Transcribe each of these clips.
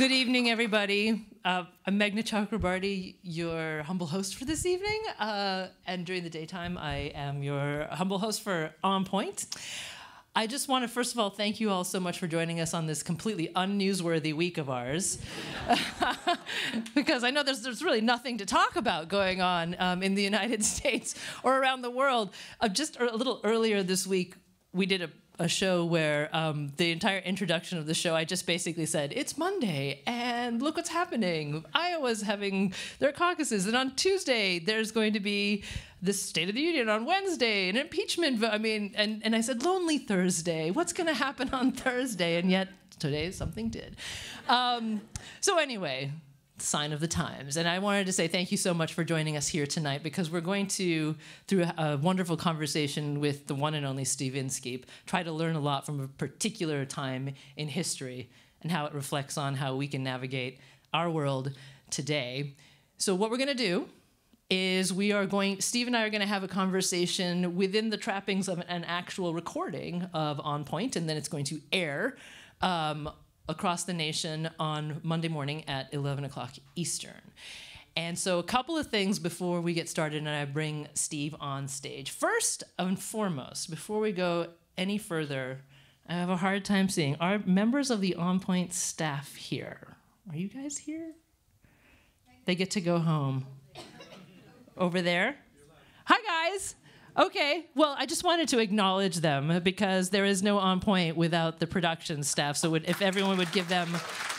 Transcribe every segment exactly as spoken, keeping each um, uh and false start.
Good evening, everybody. Uh, I'm Meghna Chakrabarti, your humble host for this evening. Uh, and during the daytime, I am your humble host for On Point. I just want to, first of all, thank you all so much for joining us on this completely unnewsworthy week of ours. Because I know there's, there's really nothing to talk about going on um, in the United States or around the world. Uh, just a little earlier this week, we did a a show where um, the entire introduction of the show, I just basically said, it's Monday, and look what's happening. Iowa's having their caucuses, and on Tuesday, there's going to be this State of the Union. On Wednesday, an impeachment vote. I mean, and, and I said, Lonely Thursday. What's going to happen on Thursday? And yet, today, something did. Um, so anyway, sign of the times. And I wanted to say thank you so much for joining us here tonight, because we're going to, through a, a wonderful conversation with the one and only Steve Inskeep, try to learn a lot from a particular time in history and how it reflects on how we can navigate our world today. So what we're going to do is we are going, Steve and I are going to have a conversation within the trappings of an actual recording of On Point, and then it's going to air um, across the nation on Monday morning at eleven o'clock Eastern. And so a couple of things before we get started and I bring Steve on stage. First and foremost, before we go any further, I have a hard time seeing, are members of the On Point staff here? Are you guys here? They get to go home. Over there? Hi, guys. Okay, well, I just wanted to acknowledge them because there is no On Point without the production staff. So would, if everyone would give them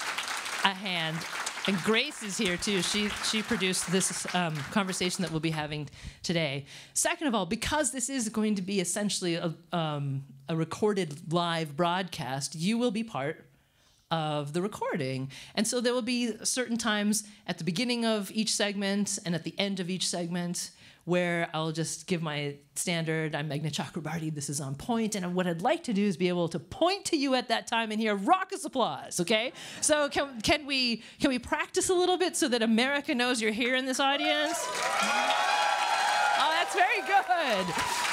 a hand. And Grace is here, too. She, she produced this um, conversation that we'll be having today. Second of all, because this is going to be essentially a, um, a recorded live broadcast, you will be part of the recording. And so there will be certain times at the beginning of each segment and at the end of each segment where I'll just give my standard, I'm Meghna Chakrabarti, this is On Point, and what I'd like to do is be able to point to you at that time and hear raucous applause, okay? So can, can, we, can we practice a little bit so that America knows you're here in this audience? Oh, that's very good.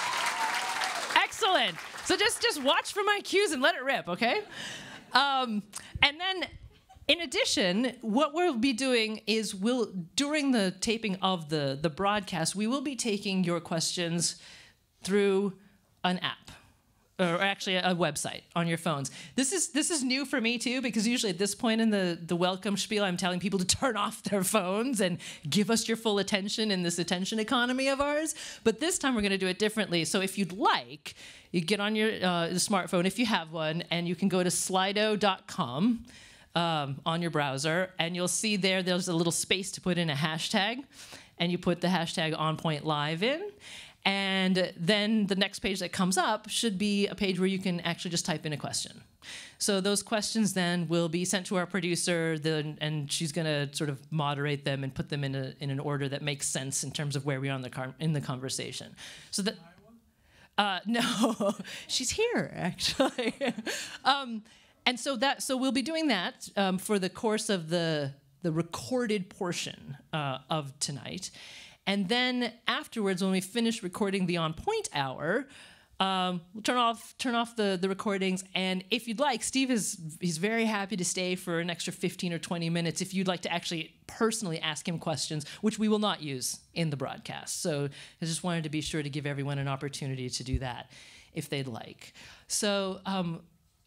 Excellent. So just, just watch for my cues and let it rip, okay? Um, and then, in addition, what we'll be doing is we'll, during the taping of the, the broadcast, we will be taking your questions through an app, or actually a website on your phones. This is, this is new for me, too, because usually at this point in the, the welcome spiel, I'm telling people to turn off their phones and give us your full attention in this attention economy of ours. But this time we're going to do it differently. So if you'd like, you get on your uh, smartphone, if you have one, and you can go to slido dot com. Um, on your browser, and you'll see there there's a little space to put in a hashtag, and you put the hashtag OnPointLive in, and then the next page that comes up should be a page where you can actually just type in a question. So those questions then will be sent to our producer, the, and she's going to sort of moderate them and put them in, a, in an order that makes sense in terms of where we are in the, car, in the conversation. So that, uh, no, she's here, actually. um, And so that so we'll be doing that um, for the course of the the recorded portion uh, of tonight, and then afterwards, when we finish recording the On Point hour, um, we'll turn off turn off the the recordings. And if you'd like, Steve is he's very happy to stay for an extra fifteen or twenty minutes if you'd like to actually personally ask him questions, which we will not use in the broadcast. So I just wanted to be sure to give everyone an opportunity to do that if they'd like. So. Um,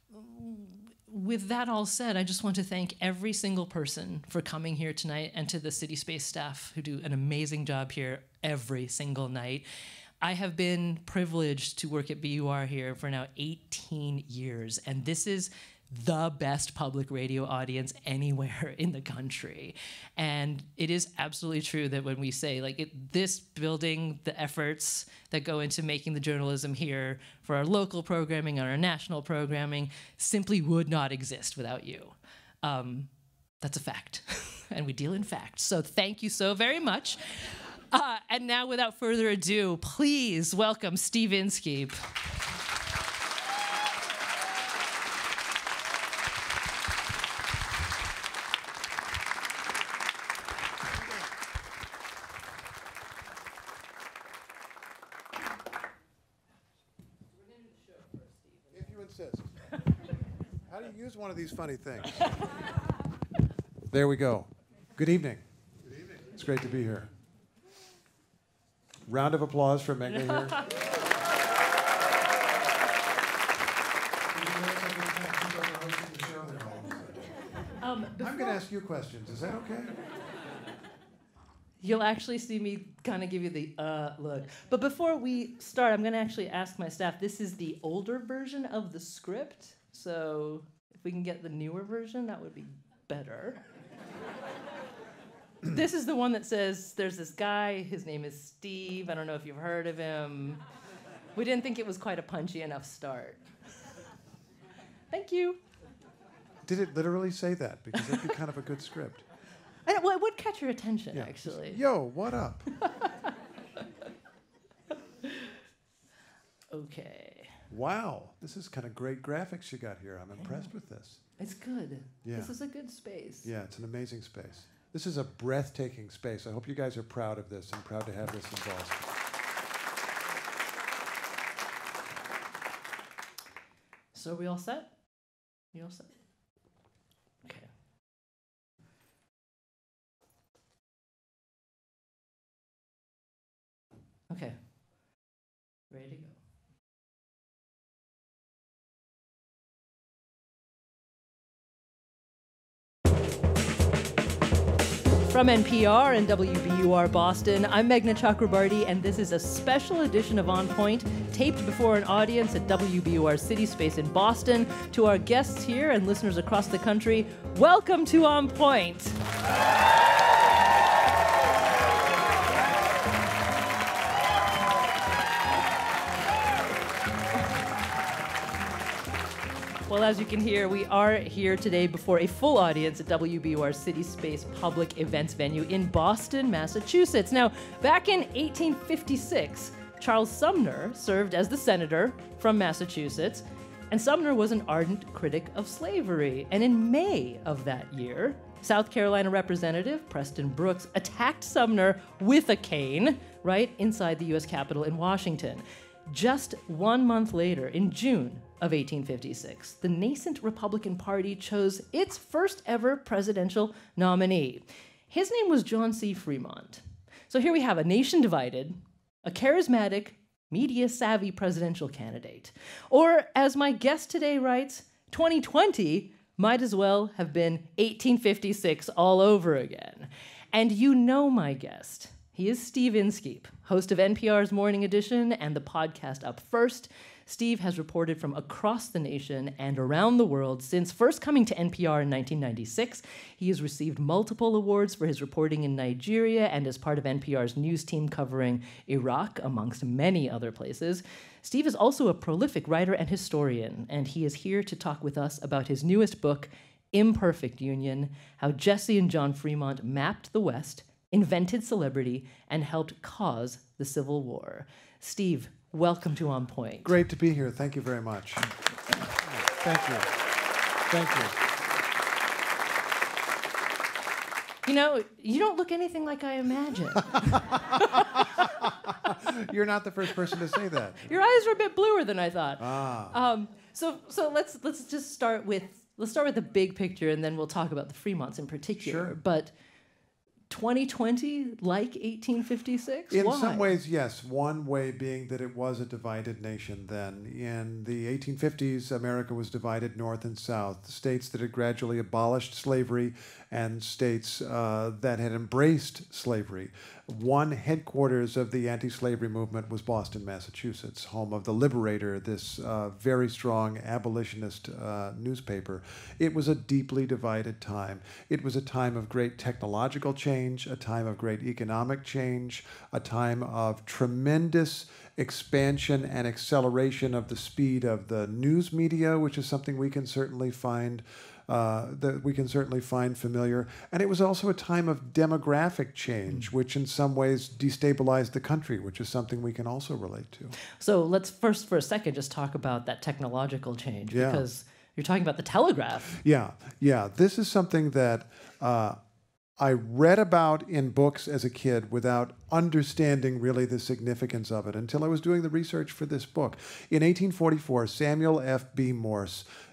With that all said, I just want to thank every single person for coming here tonight, and to the City Space staff who do an amazing job here every single night. I have been privileged to work at B U R here for now eighteen years, and this is the best public radio audience anywhere in the country. And it is absolutely true that when we say, like, it, this building, the efforts that go into making the journalism here for our local programming and our national programming simply would not exist without you. Um, that's a fact, and we deal in facts. So thank you so very much. Uh, and now, without further ado, please welcome Steve Inskeep. How do you use one of these funny things? There we go. Good evening. Good evening. It's great to be here. Round of applause for Meghna here. Um, I'm going to ask you questions. Is that okay? You'll actually see me kind of give you the uh look. But before we start, I'm going to actually ask my staff. This is the older version of the script. So if we can get the newer version, that would be better. This is the one that says there's this guy. His name is Steve. I don't know if you've heard of him. We didn't think it was quite a punchy enough start. Thank you. Did it literally say that? Because that'd be kind of a good script. I, well, it would catch your attention, Yeah. actually. Yo, what up? Okay. Wow, this is kind of great graphics you got here. I'm impressed with this. It's good. Yeah. This is a good space. Yeah, it's an amazing space. This is a breathtaking space. I hope you guys are proud of this and proud to have this in Boston. So are we all set? You all set? Okay. Okay. Ready to go. From N P R and W B U R Boston, I'm Meghna Chakrabarti, and this is a special edition of On Point, taped before an audience at W B U R City Space in Boston. To our guests here and listeners across the country, welcome to On Point. Well, as you can hear, we are here today before a full audience at W B U R City Space public events venue in Boston, Massachusetts. Now, back in eighteen fifty-six, Charles Sumner served as the senator from Massachusetts, and Sumner was an ardent critic of slavery. And in May of that year, South Carolina Representative Preston Brooks attacked Sumner with a cane right inside the U S Capitol in Washington. Just one month later, in June of eighteen fifty-six, the nascent Republican Party chose its first ever presidential nominee. His name was John C. Fremont. So here we have a nation divided, a charismatic, media-savvy presidential candidate. Or, as my guest today writes, twenty twenty might as well have been eighteen fifty-six all over again. And you know my guest. He is Steve Inskeep, host of N P R's Morning Edition and the podcast Up First. Steve has reported from across the nation and around the world since first coming to N P R in nineteen ninety-six. He has received multiple awards for his reporting in Nigeria and as part of N P R's news team covering Iraq, amongst many other places. Steve is also a prolific writer and historian, and he is here to talk with us about his newest book, Imperfect Union, How Jessie and John Fremont Mapped the West, Invented Celebrity, and Helped Cause the Civil War. Steve, welcome to On Point. Great to be here. Thank you very much. Thank you. Thank you. You know, you don't look anything like I imagined. You're not the first person to say that. Your eyes are a bit bluer than I thought. Ah. Um, so, so let's let's just start with let's start with the big picture, and then we'll talk about the Fremonts in particular. Sure. But twenty twenty, like eighteen fifty-six? In Why? some ways, yes. One way being that it was a divided nation then. In the eighteen fifties, America was divided north and south. States that had gradually abolished slavery and states uh, that had embraced slavery. One headquarters of the anti-slavery movement was Boston, Massachusetts, home of The Liberator, this uh, very strong abolitionist uh, newspaper. It was a deeply divided time. It was a time of great technological change, a time of great economic change, a time of tremendous expansion and acceleration of the speed of the news media, which is something we can certainly find Uh, that we can certainly find familiar. And it was also a time of demographic change, mm. which in some ways destabilized the country, which is something we can also relate to. So let's first, for a second, just talk about that technological change, yeah. because you're talking about the telegraph. Yeah, yeah. This is something that uh, I read about in books as a kid without understanding really the significance of it until I was doing the research for this book. In eighteen forty-four, Samuel F B Morse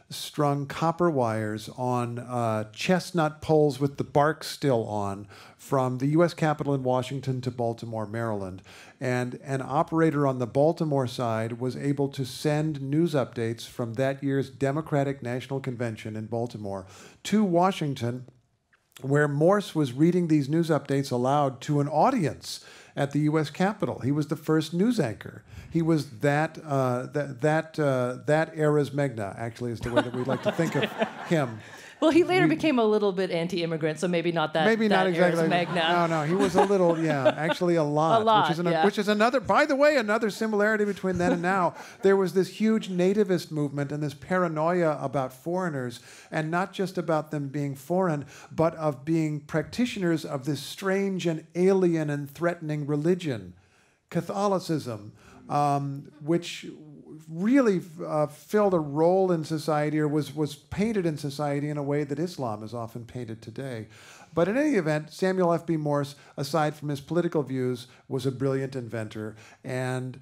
strung copper wires on uh, chestnut poles with the bark still on from the U S Capitol in Washington to Baltimore, Maryland. And an operator on the Baltimore side was able to send news updates from that year's Democratic National Convention in Baltimore to Washington, where Morse was reading these news updates aloud to an audience at the U S Capitol. He was the first news anchor. He was that uh, that that uh, that era's Meghna, actually, is the way that we like to think of him. Well, he later We- became a little bit anti-immigrant, so maybe not that. Maybe that not exactly. era's Meghna. No, no, he was a little, yeah, actually a lot. A lot, which is, an, yeah. which is another, by the way, another similarity between then and now. There was this huge nativist movement and this paranoia about foreigners, and not just about them being foreign, but of being practitioners of this strange and alien and threatening religion, Catholicism, um, which really uh, filled a role in society, or was, was painted in society in a way that Islam is often painted today. But in any event, Samuel F B Morse, aside from his political views, was a brilliant inventor, and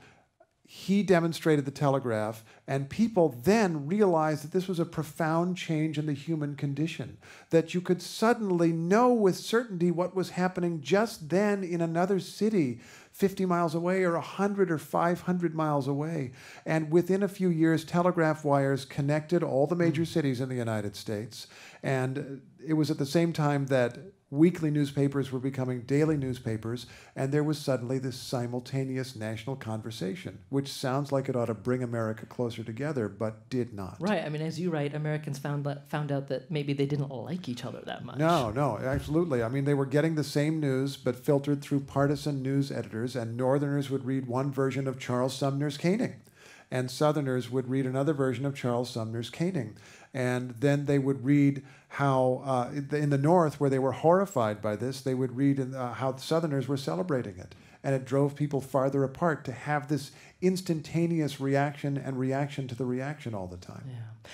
he demonstrated the telegraph, and people then realized that this was a profound change in the human condition, that you could suddenly know with certainty what was happening just then in another city fifty miles away or one hundred or five hundred miles away. And within a few years, telegraph wires connected all the major cities in the United States. And it was at the same time that weekly newspapers were becoming daily newspapers, and there was suddenly this simultaneous national conversation, which sounds like it ought to bring America closer together, but did not. Right. I mean, as you write, Americans found found out that maybe they didn't like each other that much. No, no, absolutely. I mean, they were getting the same news, but filtered through partisan news editors, and Northerners would read one version of Charles Sumner's caning, and Southerners would read another version of Charles Sumner's caning. And then they would read how, uh, in the North, where they were horrified by this, they would read in, uh, how the Southerners were celebrating it. And it drove people farther apart to have this instantaneous reaction and reaction to the reaction all the time. Yeah.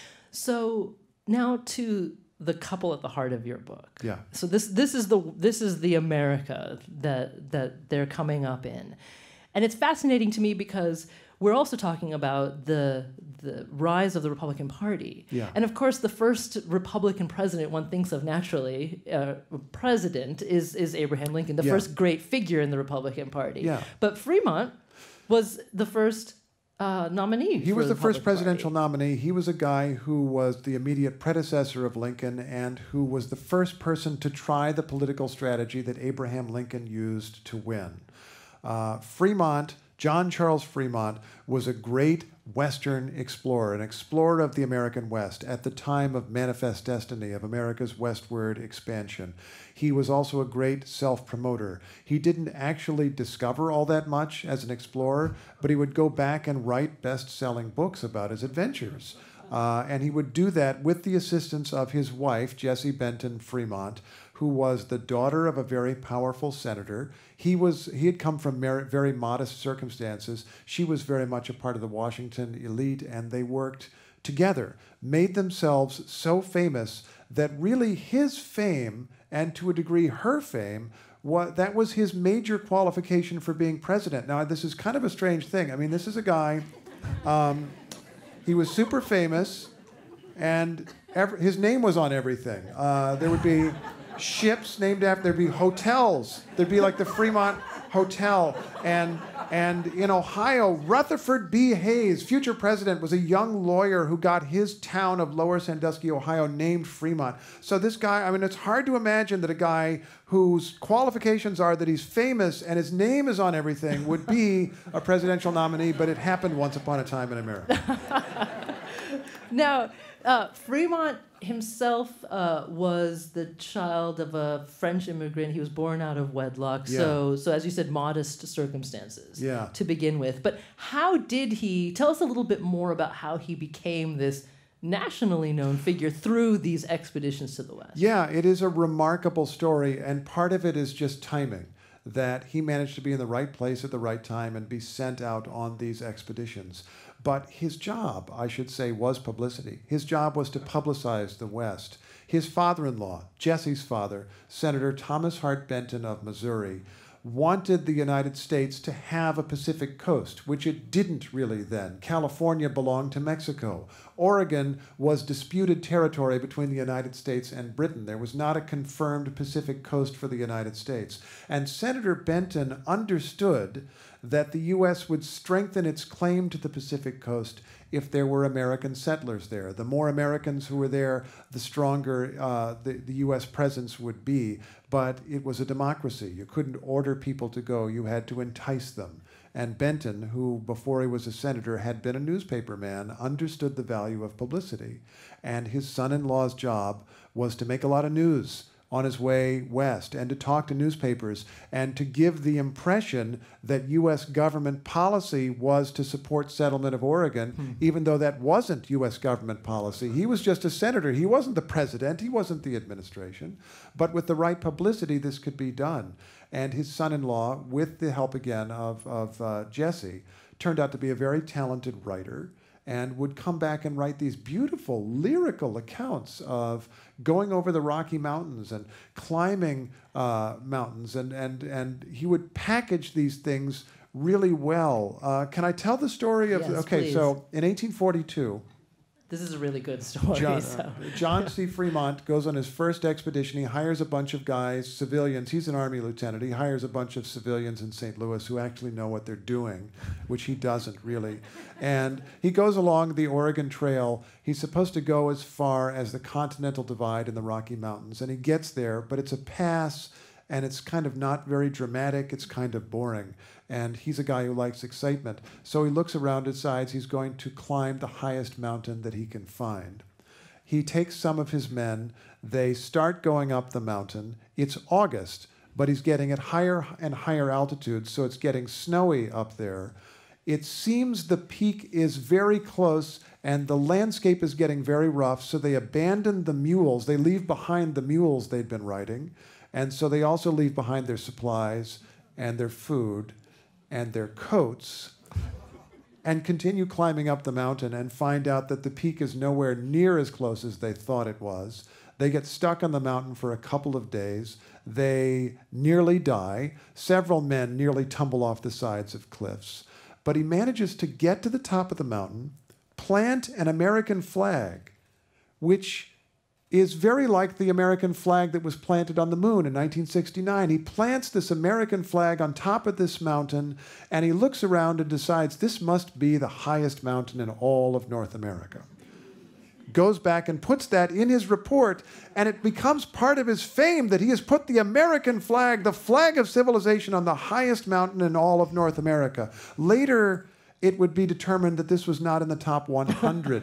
So now to the couple at the heart of your book. Yeah. So this this is the this is the America that that they're coming up in, and it's fascinating to me because we're also talking about the the rise of the Republican Party. Yeah. And of course, the first Republican president one thinks of naturally, uh, president, is, is Abraham Lincoln, the Yeah. first great figure in the Republican Party. Yeah. But Fremont was the first uh, nominee. He for was the first Republican presidential Party. nominee. He was a guy who was the immediate predecessor of Lincoln and who was the first person to try the political strategy that Abraham Lincoln used to win. Uh, Fremont, John Charles Fremont, was a great Western explorer, an explorer of the American West at the time of Manifest Destiny, of America's westward expansion. He was also a great self-promoter. He didn't actually discover all that much as an explorer, but he would go back and write best-selling books about his adventures. Uh, and he would do that with the assistance of his wife, Jessie Benton Fremont, who was the daughter of a very powerful senator. He was he had come from mer- very modest circumstances. She was very much a part of the Washington elite, and they worked together, made themselves so famous that really his fame, and to a degree her fame, what that was his major qualification for being president. Now, this is kind of a strange thing. I mean, this is a guy, um, he was super famous, and every, his name was on everything. Uh, there would be ships named after, there'd be hotels. There'd be like the Fremont Hotel. And, and in Ohio, Rutherford B. Hayes, future president, was a young lawyer who got his town of Lower Sandusky, Ohio, named Fremont. So this guy, I mean, it's hard to imagine that a guy whose qualifications are that he's famous and his name is on everything would be a presidential nominee, but it happened once upon a time in America. Now, uh, Fremont himself uh, was the child of a French immigrant. He was born out of wedlock, Yeah. so so as you said, modest circumstances Yeah. to begin with. But how did he? Tell us a little bit more about how he became this nationally known figure through these expeditions to the West. Yeah, it is a remarkable story, and part of it is just timing, that he managed to be in the right place at the right time and be sent out on these expeditions. But his job, I should say, was publicity. His job was to publicize the West. His father-in-law, Jessie's father, Senator Thomas Hart Benton of Missouri, wanted the United States to have a Pacific coast, which it didn't really then. California belonged to Mexico. Oregon was disputed territory between the United States and Britain. There was not a confirmed Pacific coast for the United States. And Senator Benton understood that the U S would strengthen its claim to the Pacific coast if there were American settlers there. The more Americans who were there, the stronger uh, the, the U S presence would be. But it was a democracy. You couldn't order people to go. You had to entice them. And Benton, who before he was a senator had been a newspaper man, understood the value of publicity. And his son-in-law's job was to make a lot of news on his way west and to talk to newspapers and to give the impression that U S government policy was to support settlement of Oregon, hmm. even though that wasn't U S government policy. He was just a senator. He wasn't the president. He wasn't the administration. But with the right publicity, this could be done. And his son-in-law, with the help again of, of uh, Jessie, turned out to be a very talented writer and would come back and write these beautiful lyrical accounts of going over the Rocky Mountains and climbing uh, mountains, and, and, and he would package these things really well. Uh, can I tell the story of... Yes, okay, please. So in eighteen forty-two... This is a really good story. John, so. uh, John C. Fremont goes on his first expedition. He hires a bunch of guys, civilians. He's an Army lieutenant. He hires a bunch of civilians in Saint Louis who actually know what they're doing, which he doesn't really. And he goes along the Oregon Trail. He's supposed to go as far as the Continental Divide in the Rocky Mountains. And he gets there, but it's a pass, and it's kind of not very dramatic. It's kind of boring. And he's a guy who likes excitement. So he looks around and decides he's going to climb the highest mountain that he can find. He takes some of his men. They start going up the mountain. It's August, but he's getting at higher and higher altitudes, so it's getting snowy up there. It seems the peak is very close, and the landscape is getting very rough, so they abandon the mules. They leave behind the mules they'd been riding, and so they also leave behind their supplies and their food and their coats, and continue climbing up the mountain and find out that the peak is nowhere near as close as they thought it was. They get stuck on the mountain for a couple of days. They nearly die. Several men nearly tumble off the sides of cliffs. But he manages to get to the top of the mountain, plant an American flag, which is very like the American flag that was planted on the moon in nineteen sixty-nine. He plants this American flag on top of this mountain, and he looks around and decides this must be the highest mountain in all of North America. Goes back and puts that in his report, and it becomes part of his fame that he has put the American flag, the flag of civilization, on the highest mountain in all of North America. Later, it would be determined that this was not in the top one hundred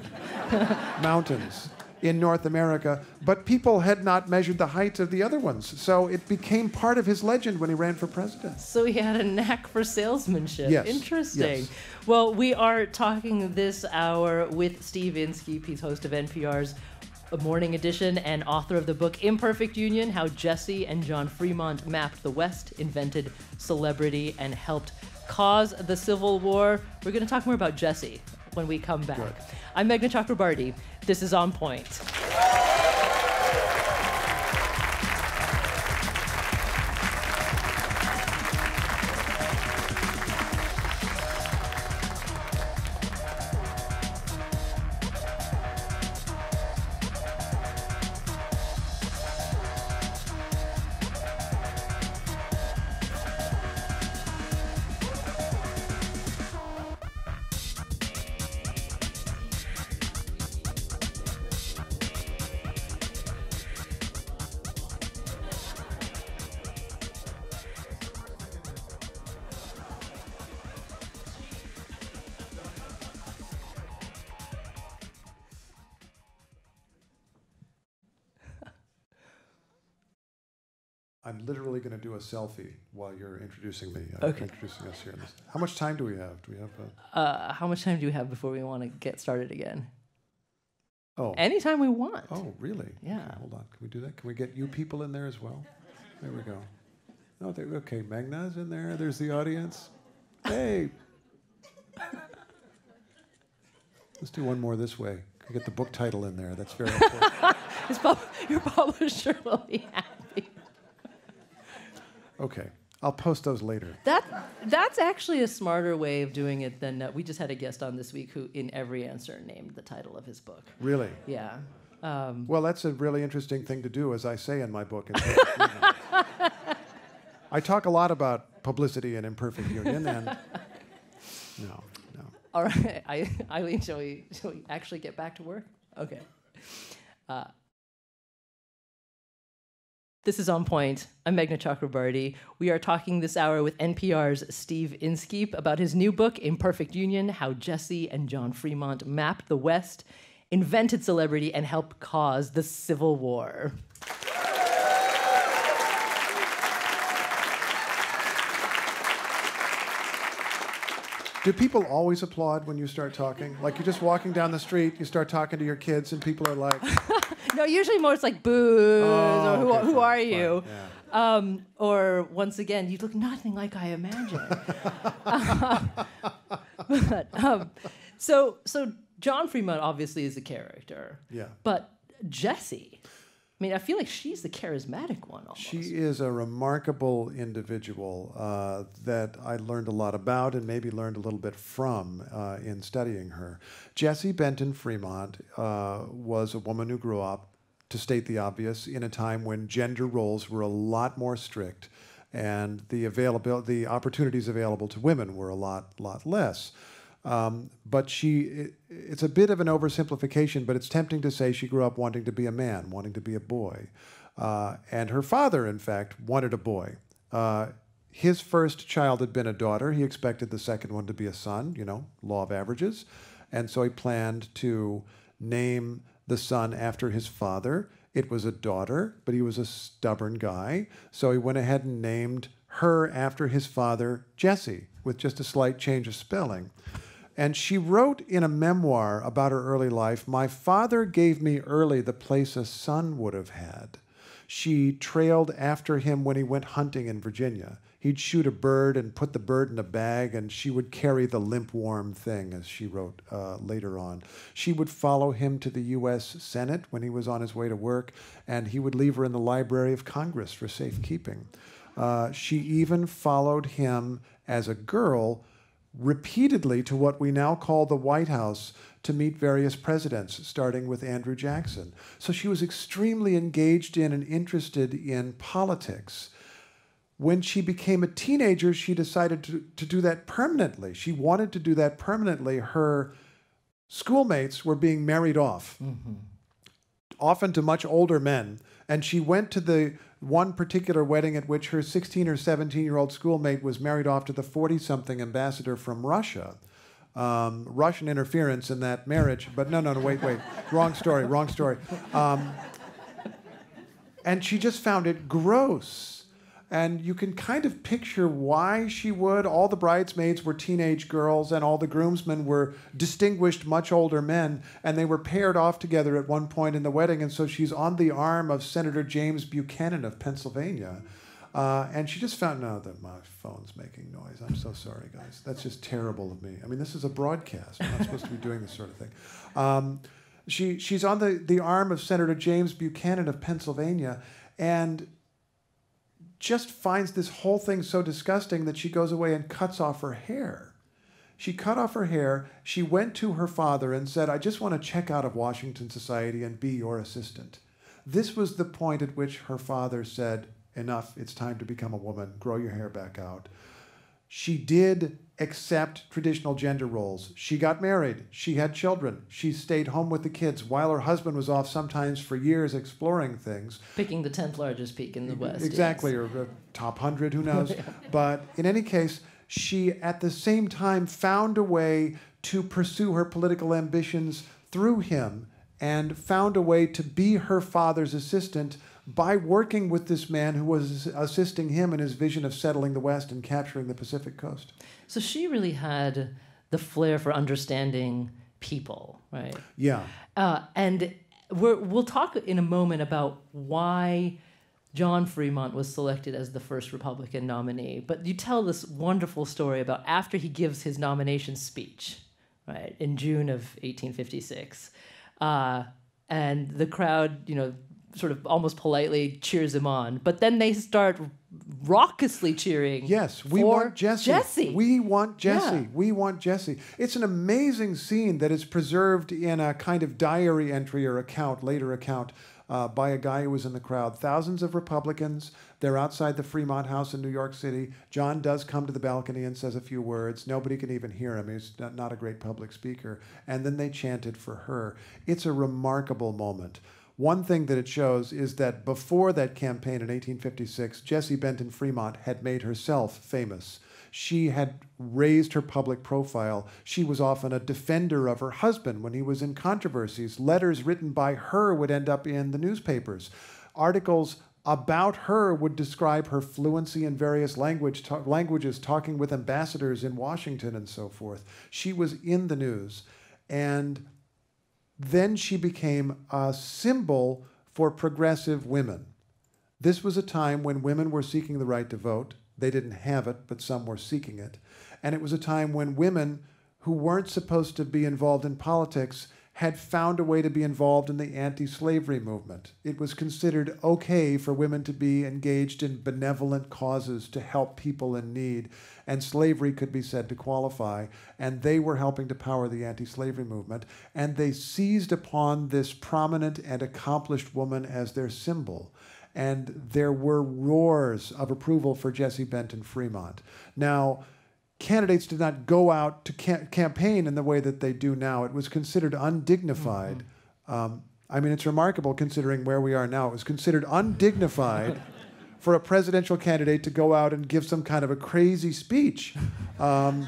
mountains in North America, but people had not measured the height of the other ones. So it became part of his legend when he ran for president. So he had a knack for salesmanship. Yes. Interesting. Yes. Well, we are talking this hour with Steve Inskeep. He's host of N P R's Morning Edition and author of the book Imperfect Union, How Jessie and John Fremont Mapped the West, Invented Celebrity, and Helped Cause the Civil War. We're going to talk more about Jessie when we come back. Good. I'm Meghna Chakrabarti. This is On Point. I'm literally going to do a selfie while you're introducing me. Uh, Okay. Introducing us here. How much time do we have? Do we have? A... Uh, how much time do you have before we want to get started again? Oh. Anytime we want. Oh, really? Yeah. Okay, hold on. Can we do that? Can we get you people in there as well? There we go. Oh, there, okay. Meghna's in there. There's the audience. Hey. Let's do one more this way. Can we get the book title in there? That's very important. His pub- your publisher will be happy. Okay. I'll post those later. That that's actually a smarter way of doing it than uh, we just had a guest on this week who, in every answer, named the title of his book. Really? Yeah. Um, well, that's a really interesting thing to do, as I say in my book. In fact, you know. I talk a lot about publicity and imperfect union, and no, no. All right, I, Eileen, shall we shall we actually get back to work? Okay. Uh, This is On Point. I'm Meghna Chakrabarti. We are talking this hour with N P R's Steve Inskeep about his new book, Imperfect Union, How Jessie and John Fremont Mapped the West, Invented Celebrity, and Helped Cause the Civil War. Do people always applaud when you start talking? Like you're just walking down the street, you start talking to your kids, and people are like... No, usually more it's like booze, oh, or who, okay, who fine, are fine, you? yeah. Um, or once again, you look nothing like I imagined. uh, but, um, so, so John Fremont obviously is a character. Yeah. But Jessie, I mean, I feel like she's the charismatic one almost. She is a remarkable individual uh, that I learned a lot about and maybe learned a little bit from uh, in studying her. Jessie Benton Fremont uh, was a woman who grew up, to state the obvious, in a time when gender roles were a lot more strict and the availability, the opportunities available to women were a lot, lot less. Um, but she, it, it's a bit of an oversimplification, but it's tempting to say she grew up wanting to be a man, wanting to be a boy. Uh, and her father, in fact, wanted a boy. Uh, his first child had been a daughter. He expected the second one to be a son, you know, law of averages. And so he planned to name the son after his father. It was a daughter, but he was a stubborn guy. So he went ahead and named her after his father, Jessie, with just a slight change of spelling. And she wrote in a memoir about her early life, "My father gave me early the place a son would have had." She trailed after him when he went hunting in Virginia. He'd shoot a bird and put the bird in a bag, and she would carry the limp, warm thing, as she wrote uh, later on. She would follow him to the U S Senate when he was on his way to work, and he would leave her in the Library of Congress for safekeeping. Uh, she even followed him as a girl repeatedly to what we now call the White House to meet various presidents, starting with Andrew Jackson. So she was extremely engaged in and interested in politics. When she became a teenager, she decided to, to do that permanently. She wanted to do that permanently. Her schoolmates were being married off, mm-hmm. often to much older men. And she went to the one particular wedding at which her sixteen or seventeen-year-old schoolmate was married off to the forty-something ambassador from Russia. Um, Russian interference in that marriage. But no, no, no, wait, wait. Wrong story, wrong story. Um, and she just found it gross. And you can kind of picture why she would. All the bridesmaids were teenage girls, and all the groomsmen were distinguished, much older men, and they were paired off together at one point in the wedding, and so she's on the arm of Senator James Buchanan of Pennsylvania. Uh, and she just found out that my phone's making noise. I'm so sorry, guys. That's just terrible of me. I mean, this is a broadcast. I'm not supposed to be doing this sort of thing. Um, she, she's on the, the arm of Senator James Buchanan of Pennsylvania, and just finds this whole thing so disgusting that she goes away and cuts off her hair. She cut off her hair. She went to her father and said, "I just want to check out of Washington society and be your assistant." This was the point at which her father said, "Enough, it's time to become a woman. Grow your hair back out." She did accept traditional gender roles. She got married. She had children. She stayed home with the kids while her husband was off sometimes for years exploring things. Picking the tenth largest peak in the West. Exactly, yes. or the top one hundred, who knows. But in any case, she at the same time found a way to pursue her political ambitions through him and found a way to be her father's assistant by working with this man who was assisting him in his vision of settling the West and capturing the Pacific coast. So she really had the flair for understanding people, right? Yeah. Uh, and we're, we'll talk in a moment about why John Fremont was selected as the first Republican nominee. But you tell this wonderful story about after he gives his nomination speech, right, in June of eighteen fifty-six. Uh, and the crowd, you know, sort of almost politely cheers him on. But then they start raucously cheering. Yes, we for want Jessie. Jessie. We want Jessie. Yeah. We want Jessie. It's an amazing scene that is preserved in a kind of diary entry or account, later account, uh, by a guy who was in the crowd. Thousands of Republicans. They're outside the Fremont House in New York City. John does come to the balcony and says a few words. Nobody can even hear him. He's not, not a great public speaker. And then they chanted for her. It's a remarkable moment. One thing that it shows is that before that campaign in eighteen fifty-six, Jessie Benton Fremont had made herself famous. She had raised her public profile. She was often a defender of her husband when he was in controversies. Letters written by her would end up in the newspapers. Articles about her would describe her fluency in various language, ta- languages, talking with ambassadors in Washington and so forth. She was in the news. And then she became a symbol for progressive women. This was a time when women were seeking the right to vote. They didn't have it, but some were seeking it. And it was a time when women who weren't supposed to be involved in politics had found a way to be involved in the anti-slavery movement. It was considered okay for women to be engaged in benevolent causes to help people in need, and slavery could be said to qualify. And they were helping to power the anti-slavery movement, and they seized upon this prominent and accomplished woman as their symbol. And there were roars of approval for Jessie Benton Fremont. Now, candidates did not go out to ca- campaign in the way that they do now. It was considered undignified. Mm-hmm. um, I mean, it's remarkable considering where we are now. It was considered undignified for a presidential candidate to go out and give some kind of a crazy speech, um,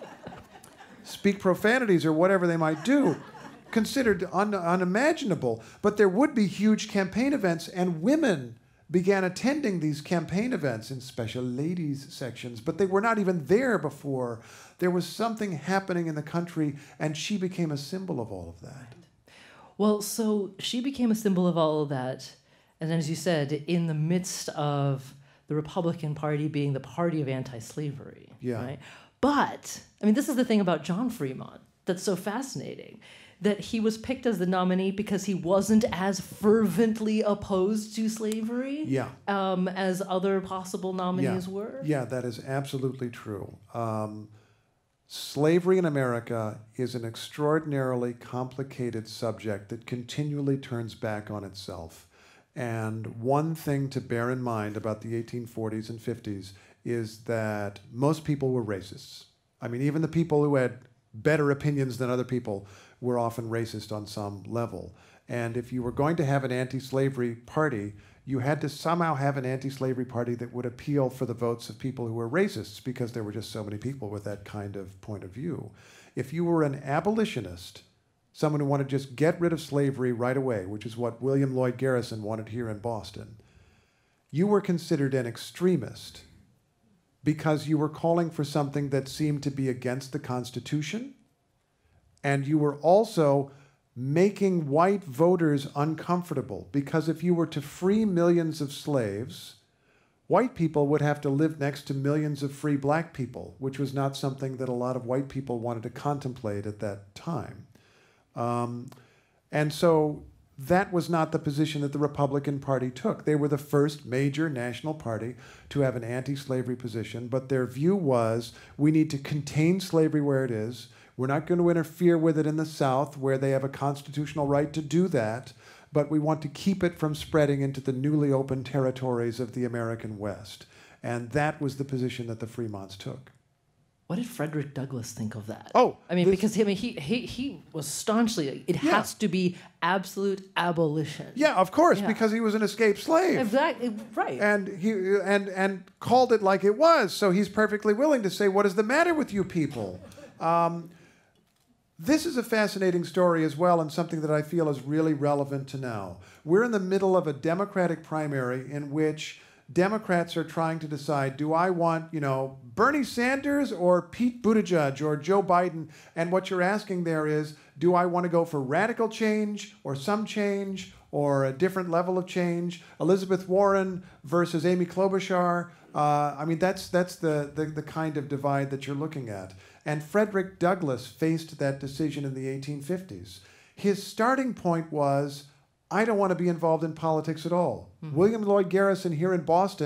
speak profanities or whatever they might do. Considered un- unimaginable. But there would be huge campaign events, and women began attending these campaign events in special ladies sections, but they were not even there before. There was something happening in the country, and she became a symbol of all of that. Well, so she became a symbol of all of that, and as you said, in the midst of the Republican Party being the party of anti-slavery. Yeah. Right? But, I mean, this is the thing about John Fremont that's so fascinating, that he was picked as the nominee because he wasn't as fervently opposed to slavery yeah. um, as other possible nominees yeah. were? Yeah, that is absolutely true. Um, slavery in America is an extraordinarily complicated subject that continually turns back on itself. And one thing to bear in mind about the eighteen forties and fifties is that most people were racists. I mean, even the people who had better opinions than other people were often racist on some level. And if you were going to have an anti-slavery party, you had to somehow have an anti-slavery party that would appeal for the votes of people who were racists, because there were just so many people with that kind of point of view. If you were an abolitionist, someone who wanted to just get rid of slavery right away, which is what William Lloyd Garrison wanted here in Boston, you were considered an extremist because you were calling for something that seemed to be against the Constitution, and you were also making white voters uncomfortable, because if you were to free millions of slaves, white people would have to live next to millions of free black people, which was not something that a lot of white people wanted to contemplate at that time. Um, and so that was not the position that the Republican Party took. They were the first major national party to have an anti-slavery position, but their view was, we need to contain slavery where it is. We're not going to interfere with it in the South, where they have a constitutional right to do that, but we want to keep it from spreading into the newly opened territories of the American West. And that was the position that the Fremonts took. What did Frederick Douglass think of that? Oh, I mean, this, because I mean, he he he was staunchly, it yeah. has to be absolute abolition. Yeah, of course, yeah. because he was an escaped slave. Exactly, right. And he and and called it like it was. So he's perfectly willing to say, "What is the matter with you people?" Um, this is a fascinating story as well, and something that I feel is really relevant to now. We're in the middle of a Democratic primary in which Democrats are trying to decide, do I want, you know, Bernie Sanders or Pete Buttigieg or Joe Biden? And what you're asking there is, do I want to go for radical change or some change or a different level of change? Elizabeth Warren versus Amy Klobuchar. Uh, I mean, that's that's the, the, the kind of divide that you're looking at. And Frederick Douglass faced that decision in the eighteen fifties. His starting point was, I don't want to be involved in politics at all. Mm-hmm. William Lloyd Garrison here in Boston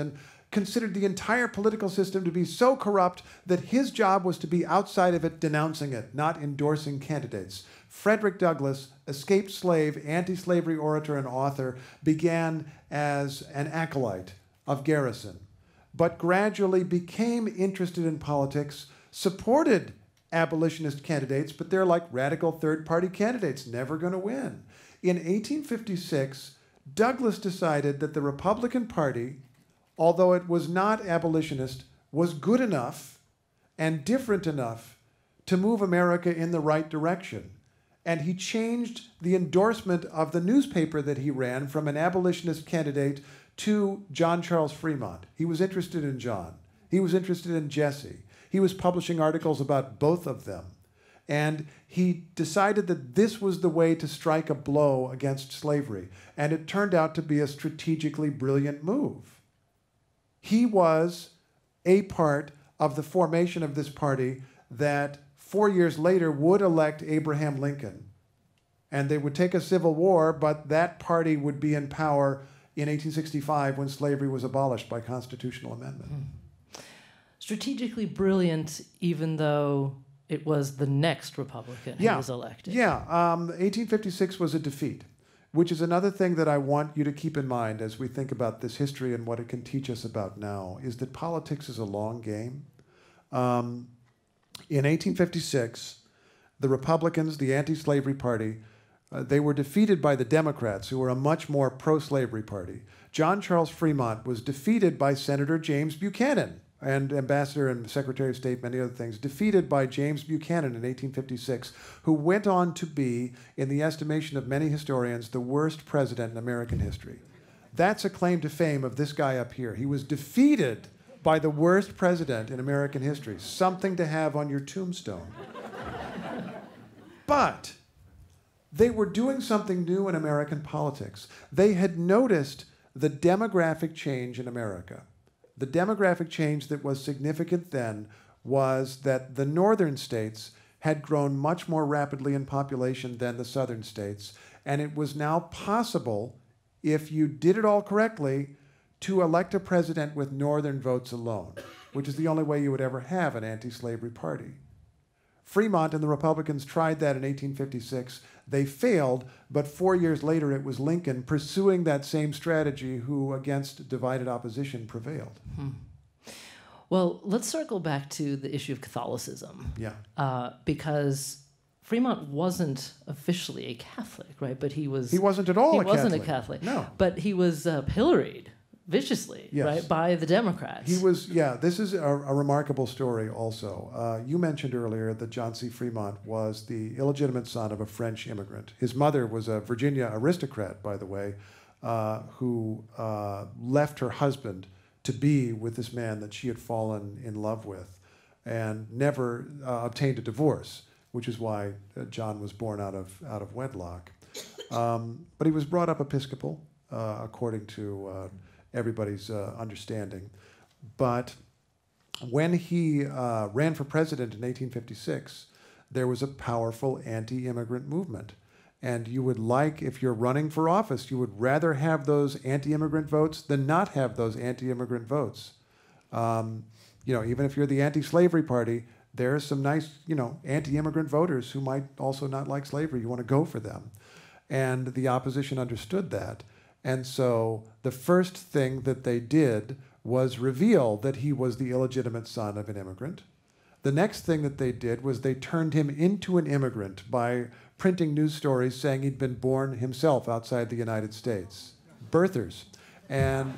considered the entire political system to be so corrupt that his job was to be outside of it, denouncing it, not endorsing candidates. Frederick Douglass, escaped slave, anti-slavery orator and author, began as an acolyte of Garrison, but gradually became interested in politics, supported abolitionist candidates, but they're like radical third-party candidates, never going to win. In eighteen fifty-six, Douglass decided that the Republican Party, although it was not abolitionist, was good enough and different enough to move America in the right direction. And he changed the endorsement of the newspaper that he ran from an abolitionist candidate to John Charles Fremont. He was interested in John. He was interested in Jessie. He was publishing articles about both of them. And he decided that this was the way to strike a blow against slavery. And it turned out to be a strategically brilliant move. He was a part of the formation of this party that four years later would elect Abraham Lincoln. And they would take a civil war, but that party would be in power in eighteen sixty-five when slavery was abolished by constitutional amendment. Hmm. Strategically brilliant, even though it was the next Republican who yeah. was elected. Yeah, um, eighteen fifty-six was a defeat, which is another thing that I want you to keep in mind as we think about this history and what it can teach us about now, is that politics is a long game. Um, in eighteen fifty-six, the Republicans, the anti-slavery party, uh, they were defeated by the Democrats, who were a much more pro-slavery party. John Charles Fremont was defeated by Senator James Buchanan, and Ambassador and Secretary of State, many other things, defeated by James Buchanan in eighteen fifty-six, who went on to be, in the estimation of many historians, the worst president in American history. That's a claim to fame of this guy up here. He was defeated by the worst president in American history. Something to have on your tombstone. But they were doing something new in American politics. They had noticed the demographic change in America. The demographic change that was significant then was that the northern states had grown much more rapidly in population than the southern states, and it was now possible, if you did it all correctly, to elect a president with northern votes alone, which is the only way you would ever have an anti-slavery party. Fremont and the Republicans tried that in eighteen fifty-six. They failed, but four years later it was Lincoln pursuing that same strategy who, against divided opposition, prevailed. Hmm. Well, let's circle back to the issue of Catholicism. Yeah. Uh, because Fremont wasn't officially a Catholic, right? But he was... He wasn't at all he a Catholic. He wasn't a Catholic. No. But he was uh, pilloried viciously, yes. right, by the Democrats. He was, yeah, this is a, a remarkable story also. Uh, you mentioned earlier that John C. Fremont was the illegitimate son of a French immigrant. His mother was a Virginia aristocrat, by the way, uh, who uh, left her husband to be with this man that she had fallen in love with and never uh, obtained a divorce, which is why uh, John was born out of, out of wedlock. Um, but he was brought up Episcopal, uh, according to uh, everybody's uh, understanding. But when he uh, ran for president in eighteen fifty-six, there was a powerful anti-immigrant movement. And you would like, if you're running for office, you would rather have those anti-immigrant votes than not have those anti-immigrant votes. Um, you know, even if you're the anti-slavery party, there are some nice, you know, anti-immigrant voters who might also not like slavery. You want to go for them. And the opposition understood that. And so the first thing that they did was reveal that he was the illegitimate son of an immigrant. The next thing that they did was they turned him into an immigrant by printing news stories saying he'd been born himself outside the United States. Birthers. And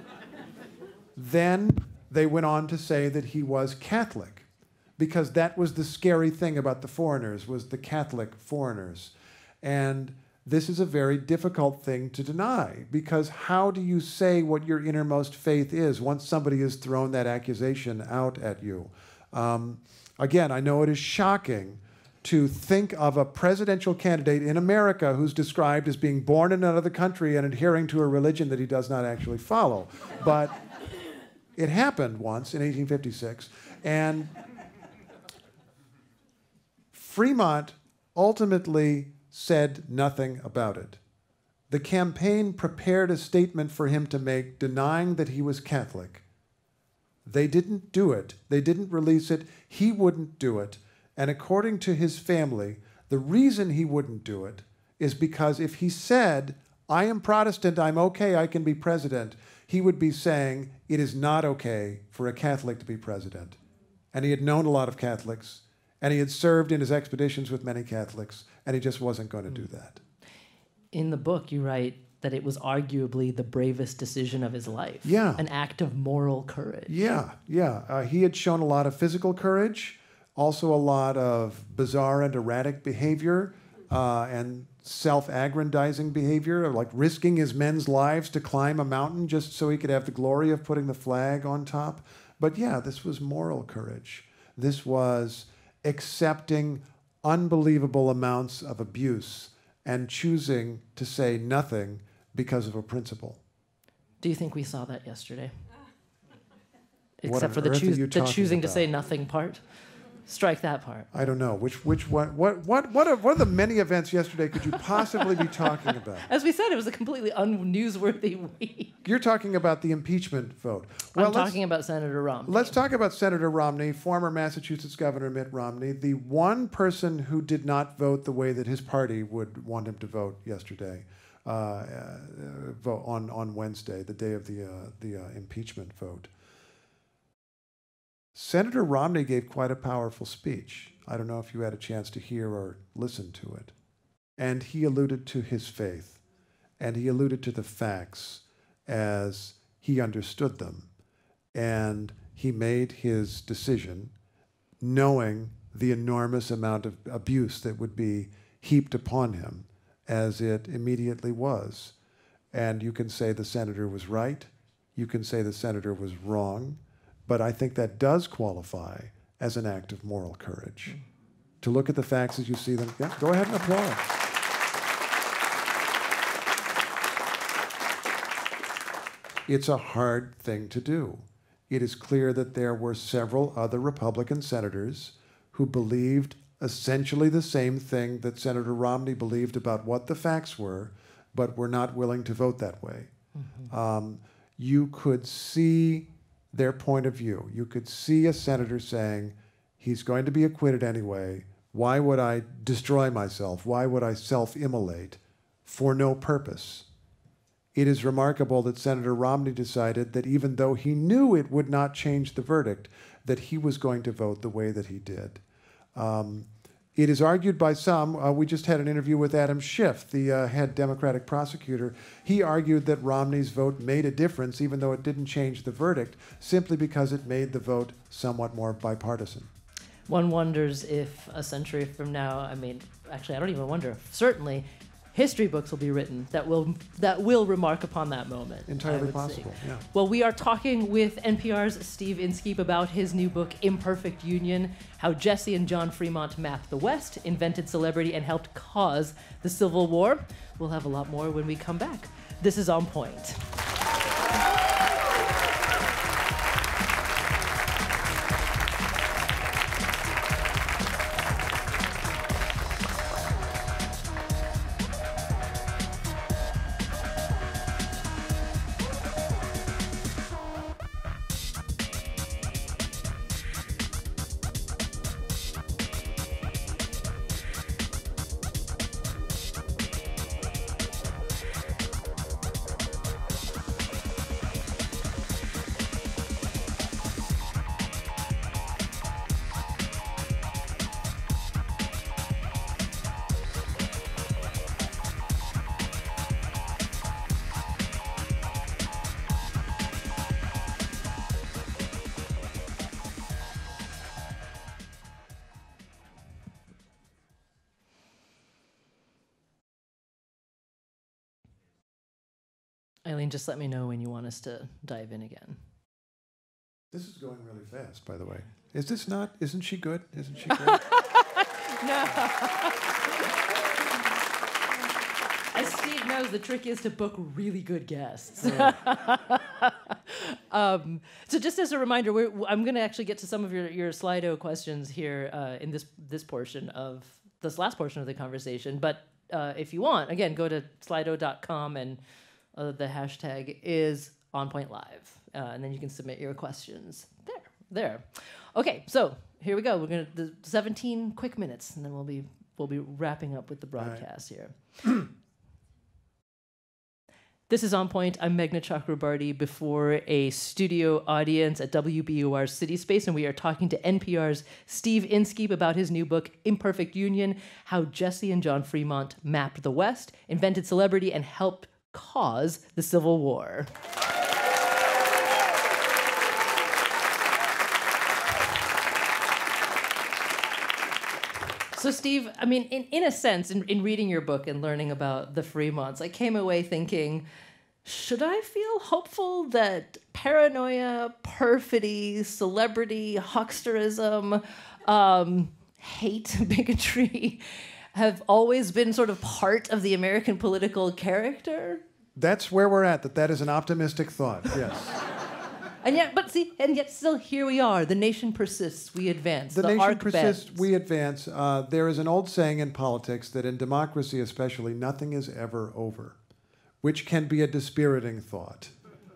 then they went on to say that he was Catholic, because that was the scary thing about the foreigners, was the Catholic foreigners. And this is a very difficult thing to deny, because how do you say what your innermost faith is once somebody has thrown that accusation out at you? Um, again, I know it is shocking to think of a presidential candidate in America who's described as being born in another country and adhering to a religion that he does not actually follow. But it happened once in eighteen fifty-six, and Fremont ultimately said nothing about it. The campaign prepared a statement for him to make denying that he was Catholic, They didn't do it. They didn't release it. He wouldn't do it. And according to his family, the reason he wouldn't do it is because if he said, I am Protestant, I'm okay, I can be president, he would be saying it is not okay for a Catholic to be president. And he had known a lot of Catholics, and he had served in his expeditions with many Catholics, and he just wasn't going to do that. In the book, you write that it was arguably the bravest decision of his life. Yeah. An act of moral courage. Yeah, yeah. Uh, he had shown a lot of physical courage, also a lot of bizarre and erratic behavior, uh, and self-aggrandizing behavior, like risking his men's lives to climb a mountain just so he could have the glory of putting the flag on top. But yeah, this was moral courage. This was accepting unbelievable amounts of abuse and choosing to say nothing because of a principle. Do you think we saw that yesterday? What Except on for the, earth are choos- you the talking choosing to about? say nothing part? Strike that part. I don't know. Which, which one, what, what, what, are, what are the many events yesterday could you possibly be talking about? As we said, it was a completely unnewsworthy week. You're talking about the impeachment vote. I'm let's- talking about Senator Romney. Let's talk about Senator Romney, former Massachusetts Governor Mitt Romney, the one person who did not vote the way that his party would want him to vote yesterday, uh, uh, vote on, on Wednesday, the day of the, uh, the uh, impeachment vote. Senator Romney gave quite a powerful speech. I don't know if you had a chance to hear or listen to it. And he alluded to his faith, and he alluded to the facts as he understood them. And he made his decision knowing the enormous amount of abuse that would be heaped upon him, as it immediately was. And you can say the senator was right, you can say the senator was wrong, but I think that does qualify as an act of moral courage. Mm. To look at the facts as you see them. Yeah, go ahead and applaud. It's a hard thing to do. It is clear that there were several other Republican senators who believed essentially the same thing that Senator Romney believed about what the facts were, but were not willing to vote that way. Mm-hmm. Um, you could see their point of view. You could see a senator saying, he's going to be acquitted anyway. Why would I destroy myself? Why would I self-immolate for no purpose? It is remarkable that Senator Romney decided that even though he knew it would not change the verdict, that he was going to vote the way that he did. Um, It is argued by some, uh, we just had an interview with Adam Schiff, the uh, head Democratic prosecutor. He argued that Romney's vote made a difference, even though it didn't change the verdict, simply because it made the vote somewhat more bipartisan. One wonders if a century from now, I mean, actually, I don't even wonder, certainly, history books will be written that will that will remark upon that moment. Entirely possible, yeah. Well, we are talking with N P R's Steve Inskeep about his new book, Imperfect Union, how Jessie and John Fremont mapped the West, invented celebrity, and helped cause the Civil War. We'll have a lot more when we come back. This is On Point. Eileen, just let me know when you want us to dive in again. This is going really fast, by the way. Is this not? Isn't she good? Isn't she great? No. As Steve knows, the trick is to book really good guests. Oh. um, so just as a reminder, we're, I'm going to actually get to some of your, your Slido questions here uh, in this this portion of this last portion of the conversation. But uh, if you want, again, go to slido dot com and uh, the hashtag is OnPointLive. uh, and then you can submit your questions there. There. Okay, so here we go. We're gonna the seventeen quick minutes, and then we'll be we'll be wrapping up with the broadcast right here. This is On Point. I'm Meghna Chakrabarti before a studio audience at W B U R City Space, and we are talking to N P R's Steve Inskeep about his new book, Imperfect Union, How Jessie and John Fremont Mapped the West, Invented Celebrity, and Helped Cause the Civil War. So, Steve, I mean, in, in a sense, in, in reading your book and learning about the Fremonts, I came away thinking, should I feel hopeful that paranoia, perfidy, celebrity, hucksterism, um, hate, bigotry have always been sort of part of the American political character? That's where we're at, that that is an optimistic thought, yes. And yet, but see, and yet still here we are. The nation persists, we advance. The, the nation arc persists, bends. we advance. Uh, there is an old saying in politics that in democracy especially, nothing is ever over, which can be a dispiriting thought.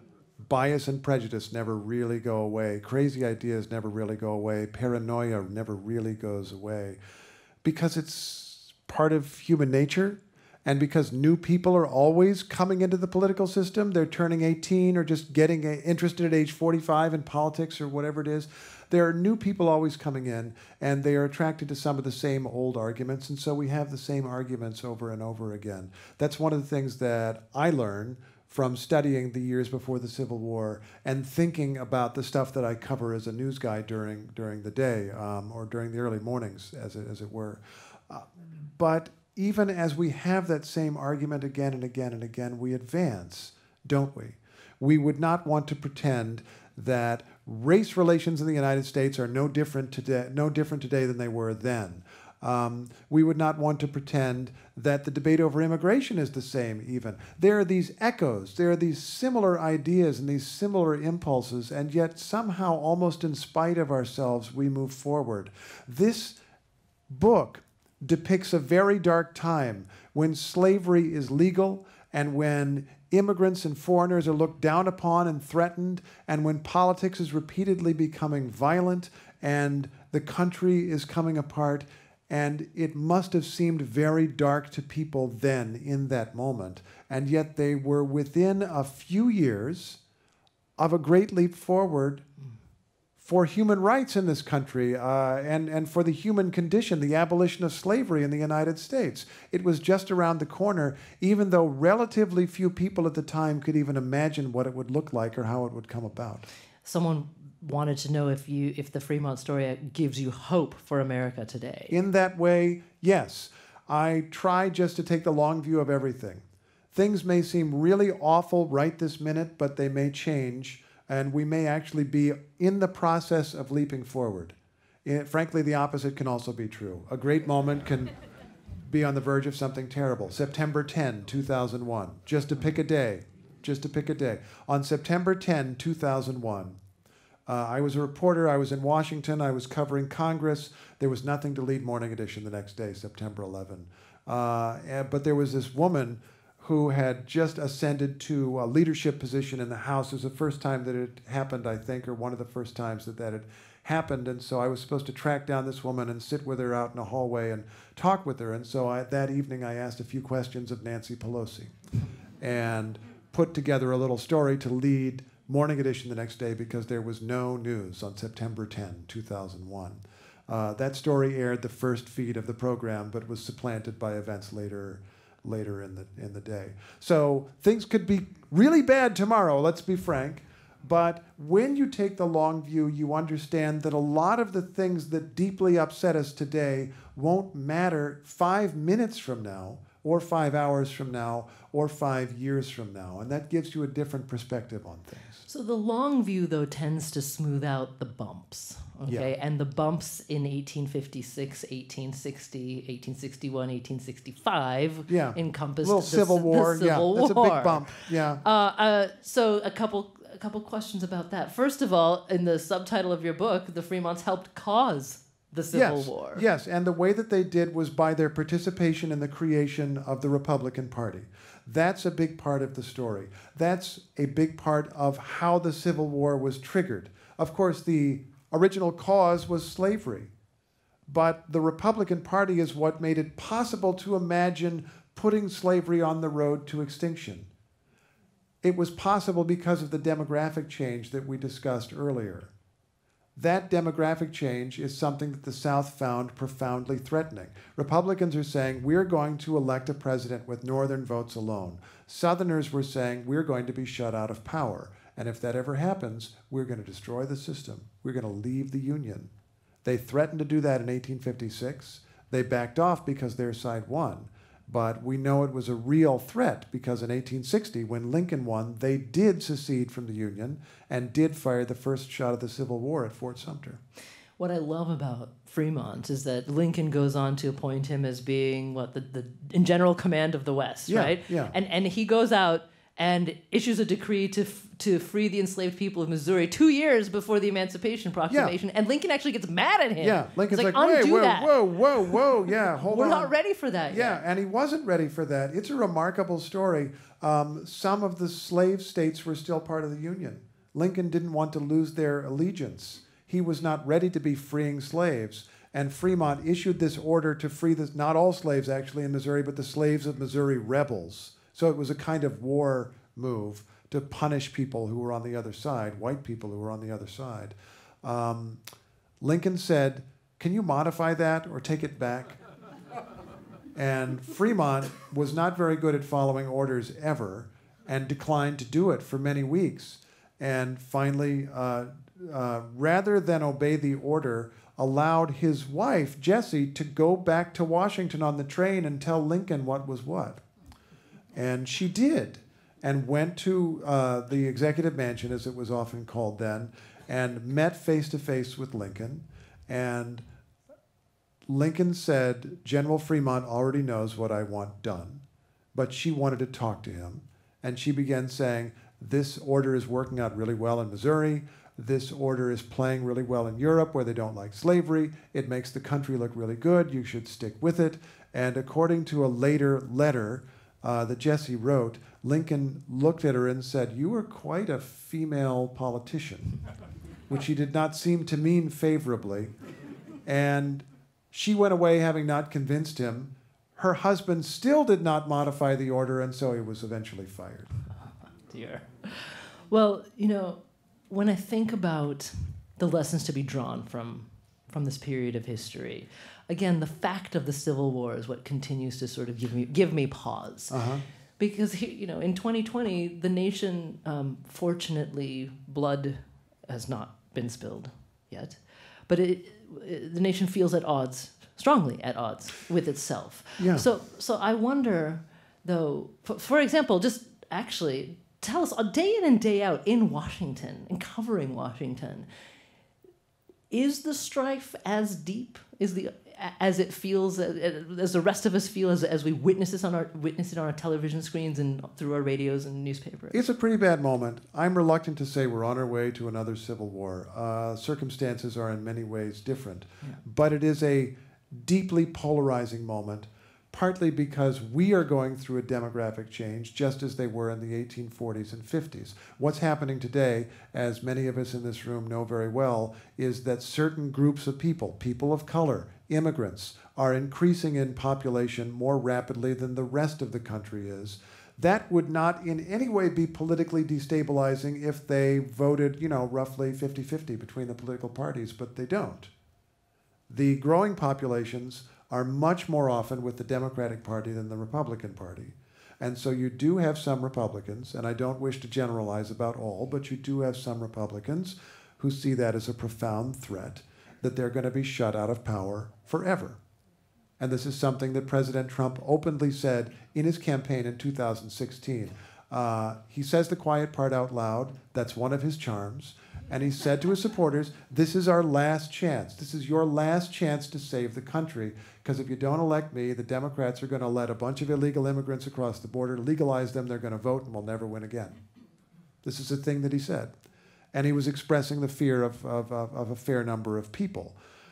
Bias and prejudice never really go away. Crazy ideas never really go away. Paranoia never really goes away. Because it's part of human nature. And because new people are always coming into the political system, they're turning eighteen or just getting interested at age forty-five in politics or whatever it is. There are new people always coming in, and they are attracted to some of the same old arguments, and so we have the same arguments over and over again. That's one of the things that I learned from studying the years before the Civil War and thinking about the stuff that I cover as a news guy during, during the day um, or during the early mornings, as it, as it were. Uh, but even as we have that same argument again and again and again, we advance, don't we? We would not want to pretend that race relations in the United States are no different today, no different today than they were then. Um, we would not want to pretend that the debate over immigration is the same even. There are these echoes, there are these similar ideas and these similar impulses, and yet somehow, almost in spite of ourselves, we move forward. This book depicts a very dark time when slavery is legal and when immigrants and foreigners are looked down upon and threatened, and when politics is repeatedly becoming violent and the country is coming apart. And it must have seemed very dark to people then in that moment. And yet they were within a few years of a great leap forward for human rights in this country uh, and, and for the human condition, the abolition of slavery in the United States. It was just around the corner, even though relatively few people at the time could even imagine what it would look like or how it would come about. Someone wanted to know if you, if the Fremont story gives you hope for America today. In that way, yes. I try just to take the long view of everything. Things may seem really awful right this minute, but they may change. And we may actually be in the process of leaping forward. It, frankly, the opposite can also be true. A great moment can be on the verge of something terrible. September tenth, two thousand one, just to pick a day, just to pick a day. On September tenth, two thousand one, uh, I was a reporter, I was in Washington, I was covering Congress. There was nothing to lead Morning Edition the next day, September eleventh. Uh, and, but there was this woman who had just ascended to a leadership position in the House. It was the first time that it happened, I think, or one of the first times that that had happened. And so I was supposed to track down this woman and sit with her out in a hallway and talk with her. And so I, that evening I asked a few questions of Nancy Pelosi and put together a little story to lead Morning Edition the next day because there was no news on September tenth, two thousand one. Uh, that story aired the first feed of the program, but was supplanted by events later later in the in the day. So things could be really bad tomorrow, let's be frank. But when you take the long view, you understand that a lot of the things that deeply upset us today won't matter five minutes from now, or five hours from now, or five years from now. And that gives you a different perspective on things. So the long view, though, tends to smooth out the bumps. Okay, yeah. And the bumps in eighteen fifty-six, eighteen sixty, eighteen sixty-one, eighteen sixty-five yeah. encompassed a little the, Civil War. The Civil yeah, War. that's a big bump. Yeah. Uh, uh, so a couple, a couple questions about that. First of all, in the subtitle of your book, the Fremonts helped cause the Civil yes, War. Yes, and the way that they did was by their participation in the creation of the Republican Party. That's a big part of the story. That's a big part of how the Civil War was triggered. Of course, the original cause was slavery, but the Republican Party is what made it possible to imagine putting slavery on the road to extinction. It was possible because of the demographic change that we discussed earlier. That demographic change is something that the South found profoundly threatening. Republicans are saying, we're going to elect a president with Northern votes alone. Southerners were saying, we're going to be shut out of power. And if that ever happens, we're going to destroy the system. We're going to leave the Union. They threatened to do that in eighteen fifty-six. They backed off because their side won. But we know it was a real threat because in eighteen sixty, when Lincoln won, they did secede from the Union and did fire the first shot of the Civil War at Fort Sumter. What I love about Fremont is that Lincoln goes on to appoint him as being, what, the, the in general command of the West, yeah, right? Yeah. And, and he goes out and issues a decree to f to free the enslaved people of Missouri two years before the Emancipation Proclamation, yeah. and Lincoln actually gets mad at him. Yeah, Lincoln's He's like, like, wait, undo whoa, that. whoa, whoa, whoa, yeah, hold We're on. We're not ready for that Yeah, yet. and he wasn't ready for that. It's a remarkable story. Um, some of the slave states were still part of the Union. Lincoln didn't want to lose their allegiance. He was not ready to be freeing slaves. And Fremont issued this order to free the, not all slaves actually in Missouri, but the slaves of Missouri rebels. So it was a kind of war move to punish people who were on the other side, white people who were on the other side. Um, Lincoln said, can you modify that or take it back? And Fremont was not very good at following orders ever and declined to do it for many weeks. And finally, uh, uh, rather than obey the order, allowed his wife, Jessie, to go back to Washington on the train and tell Lincoln what was what. And she did, and went to uh, the executive mansion, as it was often called then, and met face-to-face with Lincoln. And Lincoln said, General Fremont already knows what I want done. But she wanted to talk to him. And she began saying, this order is working out really well in Missouri. This order is playing really well in Europe, where they don't like slavery. It makes the country look really good. You should stick with it. And according to a later letter uh, that Jessie wrote, Lincoln looked at her and said, you are quite a female politician, which he did not seem to mean favorably. And she went away having not convinced him. Her husband still did not modify the order, and so he was eventually fired. Oh, dear. Well, you know, when I think about the lessons to be drawn from, from this period of history, again, the fact of the Civil War is what continues to sort of give me, give me pause. Uh-huh. Because, you know, in twenty twenty, the nation, um, fortunately, blood has not been spilled yet. But it, it, the nation feels at odds, strongly at odds with itself. Yeah. So, so I wonder, though, for, for example, just actually tell us, day in and day out in Washington, and covering Washington, is the strife as deep? Is the as it feels, as the rest of us feel, as, as we witness this on our witness it on our television screens and through our radios and newspapers? It's a pretty bad moment. I'm reluctant to say we're on our way to another civil war. Uh, circumstances are in many ways different, yeah. But it is a deeply polarizing moment, partly because we are going through a demographic change, just as they were in the eighteen forties and fifties. What's happening today, as many of us in this room know very well, is that certain groups of people, people of color, immigrants, are increasing in population more rapidly than the rest of the country is. That would not in any way be politically destabilizing if they voted, you know, roughly fifty fifty between the political parties, but they don't. The growing populations are much more often with the Democratic Party than the Republican Party. And so you do have some Republicans, and I don't wish to generalize about all, but you do have some Republicans who see that as a profound threat, that they're going to be shut out of power forever. And this is something that President Trump openly said in his campaign in two thousand sixteen. Uh, he says the quiet part out loud. That's one of his charms. And he said to his supporters, this is our last chance. This is your last chance to save the country, because if you don't elect me, the Democrats are going to let a bunch of illegal immigrants across the border, legalize them, they're going to vote, and we'll never win again. This is a thing that he said. And he was expressing the fear of, of, of, of a fair number of people.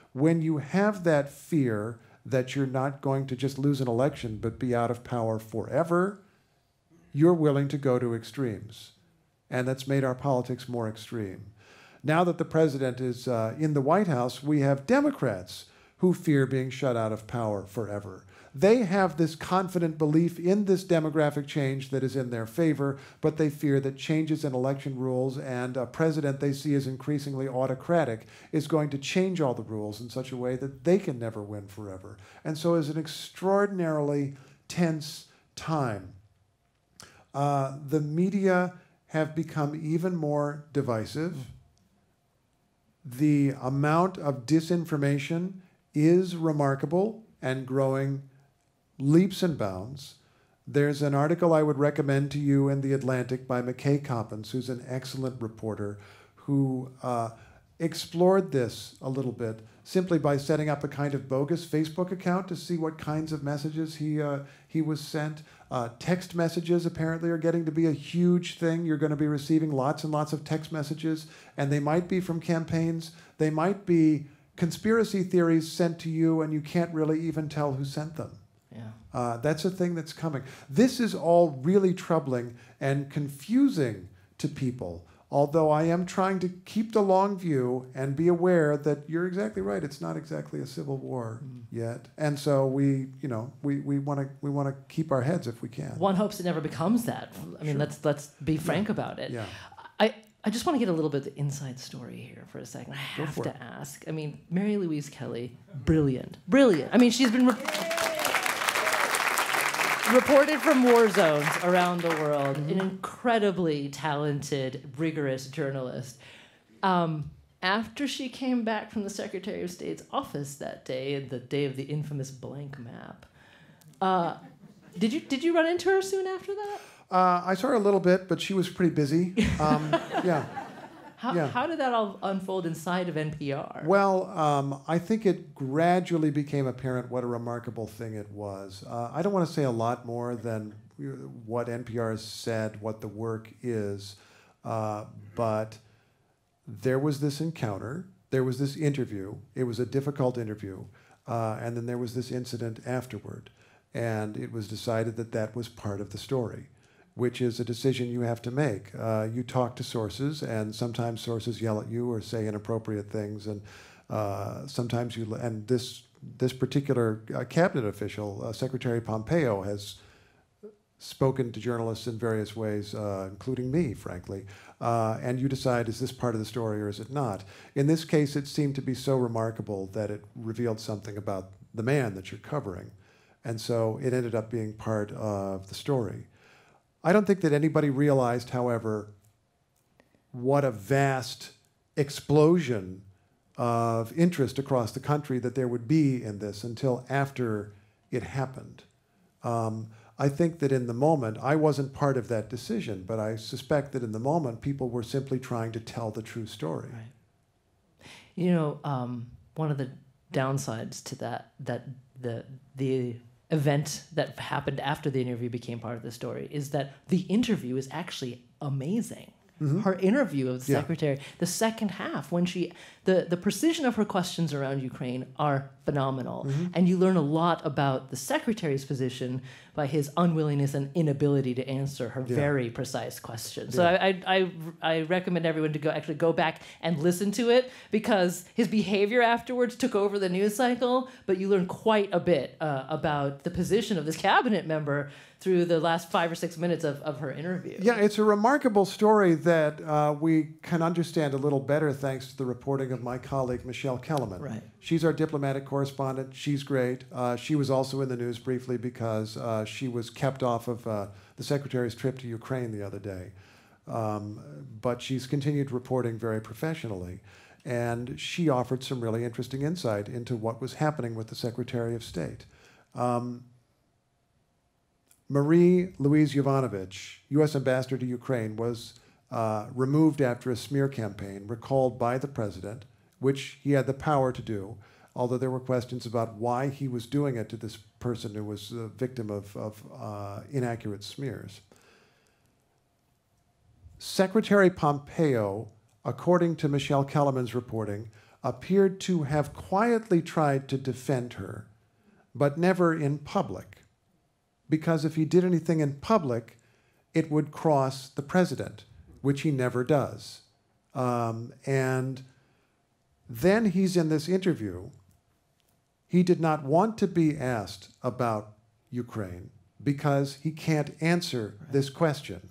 when you have that fear that you're not going to just lose an election but be out of power forever, you're willing to go to extremes. And that's made our politics more extreme. Now that the president is uh, in the White House, we have Democrats who fear being shut out of power forever. They have this confident belief in this demographic change that is in their favor, but they fear that changes in election rules and a president they see as increasingly autocratic is going to change all the rules in such a way that they can never win forever. And so it's an extraordinarily tense time. Uh, the media have become even more divisive. The amount of disinformation is remarkable and growing leaps and bounds. There's an article I would recommend to you in The Atlantic by McKay Coppins, who's an excellent reporter, who uh, explored this a little bit simply by setting up a kind of bogus Facebook account to see what kinds of messages he, uh, he was sent. Uh, text messages apparently are getting to be a huge thing. You're going to be receiving lots and lots of text messages, and they might be from campaigns. They might be conspiracy theories sent to you, and you can't really even tell who sent them. Yeah. Uh, that's a thing that's coming. This is all really troubling and confusing to people, although I am trying to keep the long view and be aware that you're exactly right. It's not exactly a civil war mm. yet. And so we, you know, we, we want to we want to keep our heads if we can. One hopes it never becomes that. I mean, sure. let's let's be frank yeah. about it. Yeah. I, I just want to get a little bit of the inside story here for a second. I have to it. ask. I mean, Mary Louise Kelly, brilliant. Brilliant. I mean, she's been... Re- reported from war zones around the world, mm-hmm. an incredibly talented, rigorous journalist. Um, after she came back from the Secretary of State's office that day, the day of the infamous blank map, uh, did you did you run into her soon after that? Uh, I saw her a little bit, but she was pretty busy. Um, yeah. How, yeah. how did that all unfold inside of N P R? Well, um, I think it gradually became apparent what a remarkable thing it was. Uh, I don't want to say a lot more than what N P R has said, what the work is, uh, but there was this encounter, there was this interview, it was a difficult interview, uh, and then there was this incident afterward, and it was decided that that was part of the story, which is a decision you have to make. Uh, you talk to sources, and sometimes sources yell at you or say inappropriate things, and uh, sometimes you, and this, this particular uh, cabinet official, uh, Secretary Pompeo, has spoken to journalists in various ways, uh, including me, frankly, uh, and you decide, is this part of the story or is it not? In this case, it seemed to be so remarkable that it revealed something about the man that you're covering, and so it ended up being part of the story. I don't think that anybody realized, however, what a vast explosion of interest across the country that there would be in this until after it happened. Um, I think that in the moment, I wasn't part of that decision, but I suspect that in the moment, people were simply trying to tell the true story. Right. You know, um, one of the downsides to that, that the the event that happened after the interview became part of the story is that the interview is actually amazing. Mm-hmm. Her interview of the yeah. secretary, the second half, when she, the, the precision of her questions around Ukraine are phenomenal. Mm-hmm. And you learn a lot about the secretary's position by his unwillingness and inability to answer her yeah. very precise questions. So yeah. I, I, I recommend everyone to go actually go back and listen to it, because his behavior afterwards took over the news cycle, but you learn quite a bit uh, about the position of this cabinet member through the last five or six minutes of, of her interview. Yeah, it's a remarkable story that uh, we can understand a little better thanks to the reporting of my colleague, Michelle Kellerman. Right. She's our diplomatic correspondent. She's great. Uh, she was also in the news briefly because uh, she was kept off of uh, the Secretary's trip to Ukraine the other day. Um, but she's continued reporting very professionally. And she offered some really interesting insight into what was happening with the Secretary of State. Um, Marie-Louise Yovanovitch, U S ambassador to Ukraine, was uh, removed after a smear campaign recalled by the president, which he had the power to do, although there were questions about why he was doing it to this person who was a victim of, of uh, inaccurate smears. Secretary Pompeo, according to Michelle Kellerman's reporting, appeared to have quietly tried to defend her, but never in public. Because if he did anything in public, it would cross the president, which he never does. Um, and then he's in this interview. He did not want to be asked about Ukraine because he can't answer this question.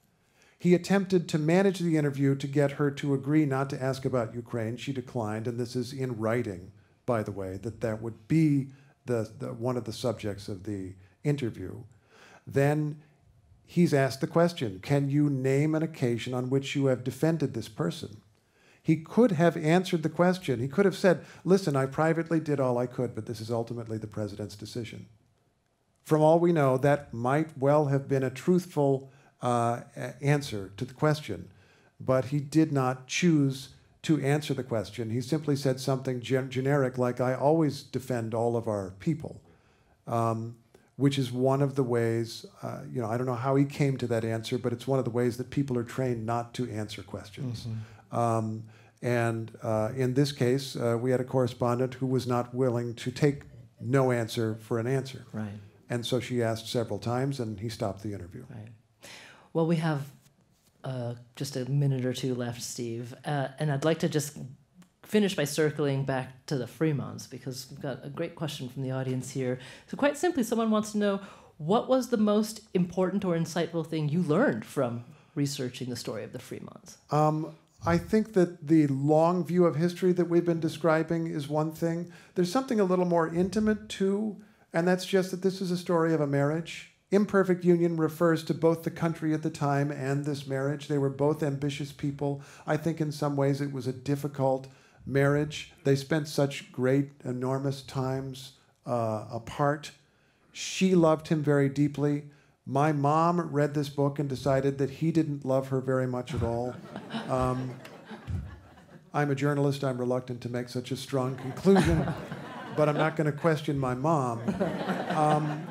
He attempted to manage the interview to get her to agree not to ask about Ukraine. She declined, and this is in writing, by the way, that that would be the, the, one of the subjects of the interview. Then he's asked the question, can you name an occasion on which you have defended this person? He could have answered the question. He could have said, listen, I privately did all I could, but this is ultimately the president's decision. From all we know, that might well have been a truthful uh, answer to the question, but he did not choose to answer the question. He simply said something gen generic like, I always defend all of our people, um, which is one of the ways, uh, you know, I don't know how he came to that answer, but it's one of the ways that people are trained not to answer questions. Mm-hmm. um, and uh, in this case, uh, we had a correspondent who was not willing to take no answer for an answer. Right. And so she asked several times, and he stopped the interview. Right. Well, we have uh, just a minute or two left, Steve, uh, and I'd like to just finish by circling back to the Fremonts, because we've got a great question from the audience here. So quite simply, someone wants to know, what was the most important or insightful thing you learned from researching the story of the Fremonts? Um, I think that the long view of history that we've been describing is one thing. There's something a little more intimate, too, and that's just that this is a story of a marriage. Imperfect union refers to both the country at the time and this marriage. They were both ambitious people. I think in some ways it was a difficult marriage. They spent such great, enormous times uh, apart. She loved him very deeply. My mom read this book and decided that he didn't love her very much at all. Um, I'm a journalist. I'm reluctant to make such a strong conclusion, but I'm not going to question my mom. Um,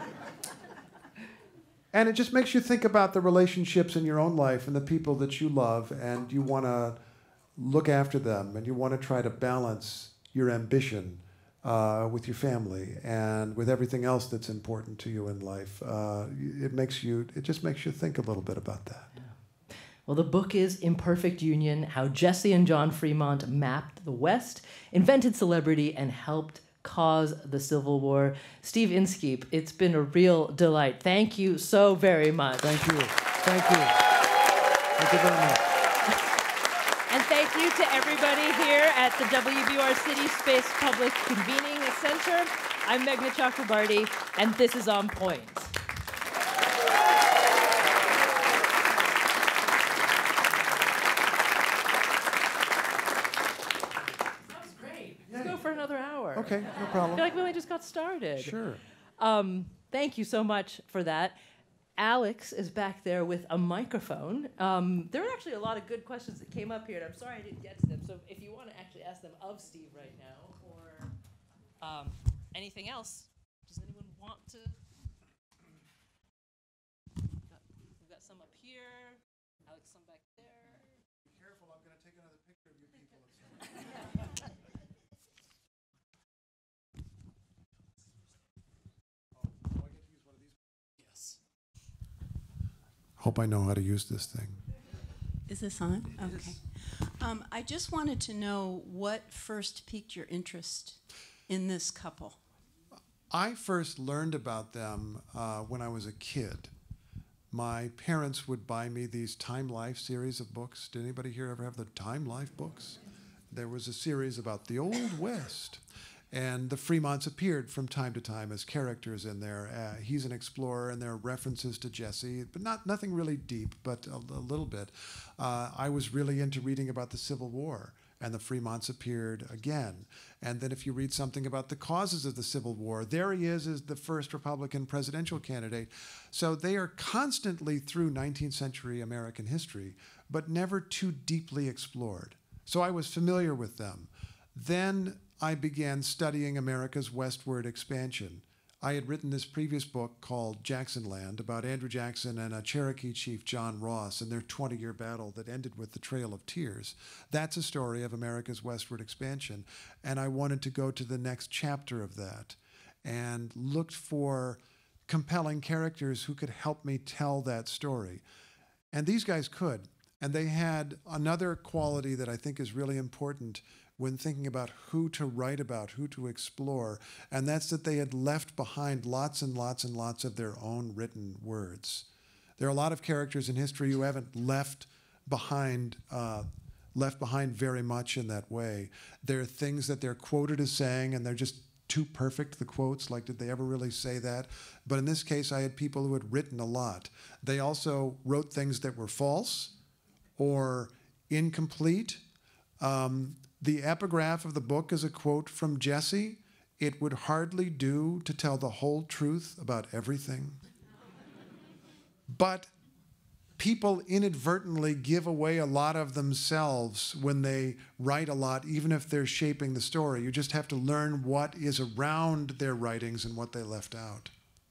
and it just makes you think about the relationships in your own life and the people that you love, and you want to look after them, and you want to try to balance your ambition uh, with your family and with everything else that's important to you in life. Uh, it makes you, it just makes you think a little bit about that. Yeah. Well, the book is Imperfect Union, How Jessie and John Fremont Mapped the West, Invented Celebrity, and Helped Cause the Civil War. Steve Inskeep, it's been a real delight. Thank you so very much. Thank you. Thank you. Thank you very much. And thank you to everybody here at the W B U R City Space Public Convening Center. I'm Meghna Chakrabarti, and this is On Point. That was great. Let's go for another hour. Okay, no problem. I feel like we only just got started. Sure. Um, thank you so much for that. Alex is back there with a microphone. Um, there are actually a lot of good questions that came up here, and I'm sorry I didn't get to them. So if you want to actually ask them of Steve right now, or um, anything else, does anyone want to? We've got, we've got some up here. Alex, some back there. Be careful, I'm going to take another picture of you people. Hope I know how to use this thing. Is this on? Okay. Um, I just wanted to know what first piqued your interest in this couple. I first learned about them uh, when I was a kid. My parents would buy me these Time Life series of books. Did anybody here ever have the Time Life books? There was a series about the Old West. And the Fremonts appeared from time to time as characters in there. Uh, he's an explorer, and there are references to Jessie, but not nothing really deep, but a, a little bit. Uh, I was really into reading about the Civil War, and the Fremonts appeared again. And then if you read something about the causes of the Civil War, there he is as the first Republican presidential candidate. So they are constantly through nineteenth century American history, but never too deeply explored. So I was familiar with them. Then I began studying America's westward expansion. I had written this previous book called Jackson Land about Andrew Jackson and a Cherokee chief, John Ross, and their twenty-year battle that ended with the Trail of Tears. That's a story of America's westward expansion. And I wanted to go to the next chapter of that and looked for compelling characters who could help me tell that story. And these guys could. And they had another quality that I think is really important when thinking about who to write about, who to explore, and that's that they had left behind lots and lots and lots of their own written words. There are a lot of characters in history who haven't left behind uh, left behind very much in that way. There are things that they're quoted as saying, and they're just too perfect, the quotes, like did they ever really say that? But in this case, I had people who had written a lot. They also wrote things that were false or incomplete. Um, the epigraph of the book is a quote from Jessie. It would hardly do to tell the whole truth about everything. But people inadvertently give away a lot of themselves when they write a lot, even if they're shaping the story. You just have to learn what is around their writings and what they left out.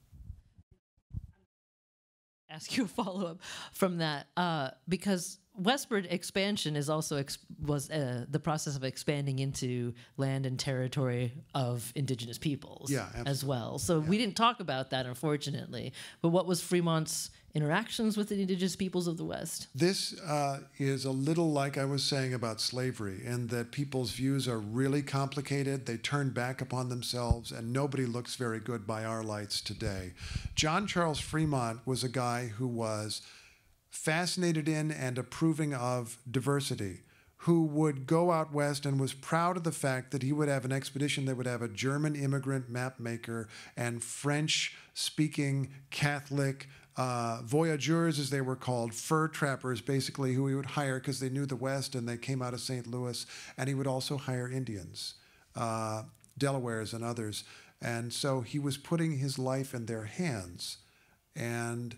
Ask you a follow-up from that, uh, because westward expansion is also ex was uh, the process of expanding into land and territory of indigenous peoples, yeah, as well. So yeah. we didn't talk about that, unfortunately. But what was Fremont's interactions with the indigenous peoples of the West? This uh, is a little like I was saying about slavery, in that people's views are really complicated. They turn back upon themselves, and nobody looks very good by our lights today. John Charles Fremont was a guy who was fascinated in and approving of diversity, who would go out west and was proud of the fact that he would have an expedition that would have a German immigrant map maker and French-speaking Catholic uh, voyageurs, as they were called, fur trappers, basically, who he would hire because they knew the West and they came out of Saint Louis. And he would also hire Indians, uh, Delawares and others. And so he was putting his life in their hands and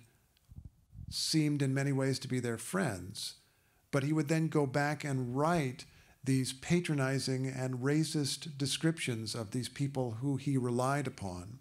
seemed in many ways to be their friends. But he would then go back and write these patronizing and racist descriptions of these people who he relied upon.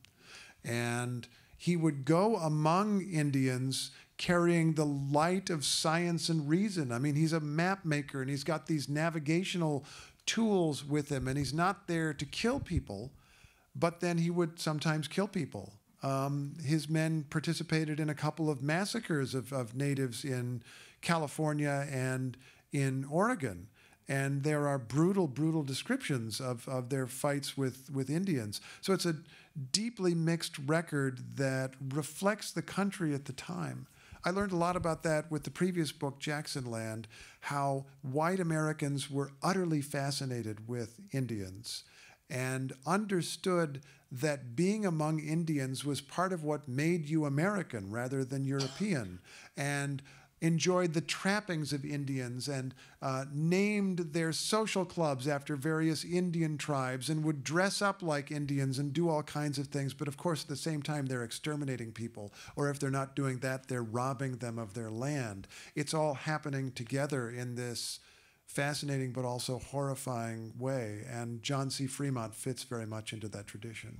And he would go among Indians carrying the light of science and reason. I mean, he's a map maker, and he's got these navigational tools with him, and he's not there to kill people, but then he would sometimes kill people. Um, his men participated in a couple of massacres of, of natives in California and in Oregon. And there are brutal, brutal descriptions of, of their fights with, with Indians. So it's a deeply mixed record that reflects the country at the time. I learned a lot about that with the previous book, Jackson Land, how white Americans were utterly fascinated with Indians and understood that being among Indians was part of what made you American rather than European, and enjoyed the trappings of Indians and uh, named their social clubs after various Indian tribes and would dress up like Indians and do all kinds of things. But of course, at the same time, they're exterminating people. Or if they're not doing that, they're robbing them of their land. It's all happening together in this fascinating but also horrifying way. And John C. Fremont fits very much into that tradition.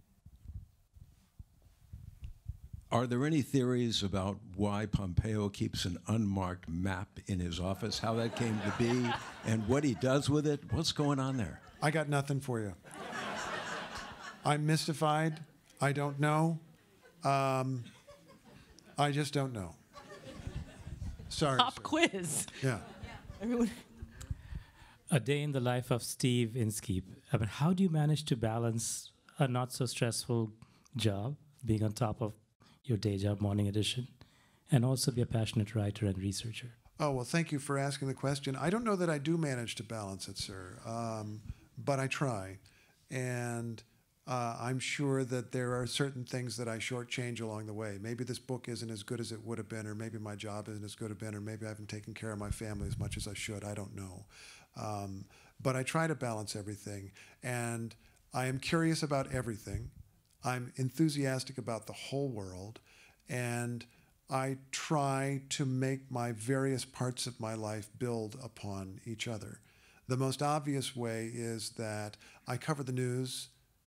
Are there any theories about why Pompeo keeps an unmarked map in his office, how that came to be, and what he does with it? What's going on there? I got nothing for you. I'm mystified. I don't know. Um, I just don't know. Sorry. Pop sir. quiz. Yeah. Everyone. A day in the life of Steve Inskeep. I mean, how do you manage to balance a not so stressful job, being on top of your day job, morning edition, and also be a passionate writer and researcher? Oh, well, thank you for asking the question. I don't know that I do manage to balance it, sir, um, but I try. And uh, I'm sure that there are certain things that I shortchange along the way. Maybe this book isn't as good as it would have been, or maybe my job isn't as good as it been, or maybe I haven't taken care of my family as much as I should. I don't know. Um, but I try to balance everything. And I am curious about everything. I'm enthusiastic about the whole world, and I try to make my various parts of my life build upon each other. The most obvious way is that I cover the news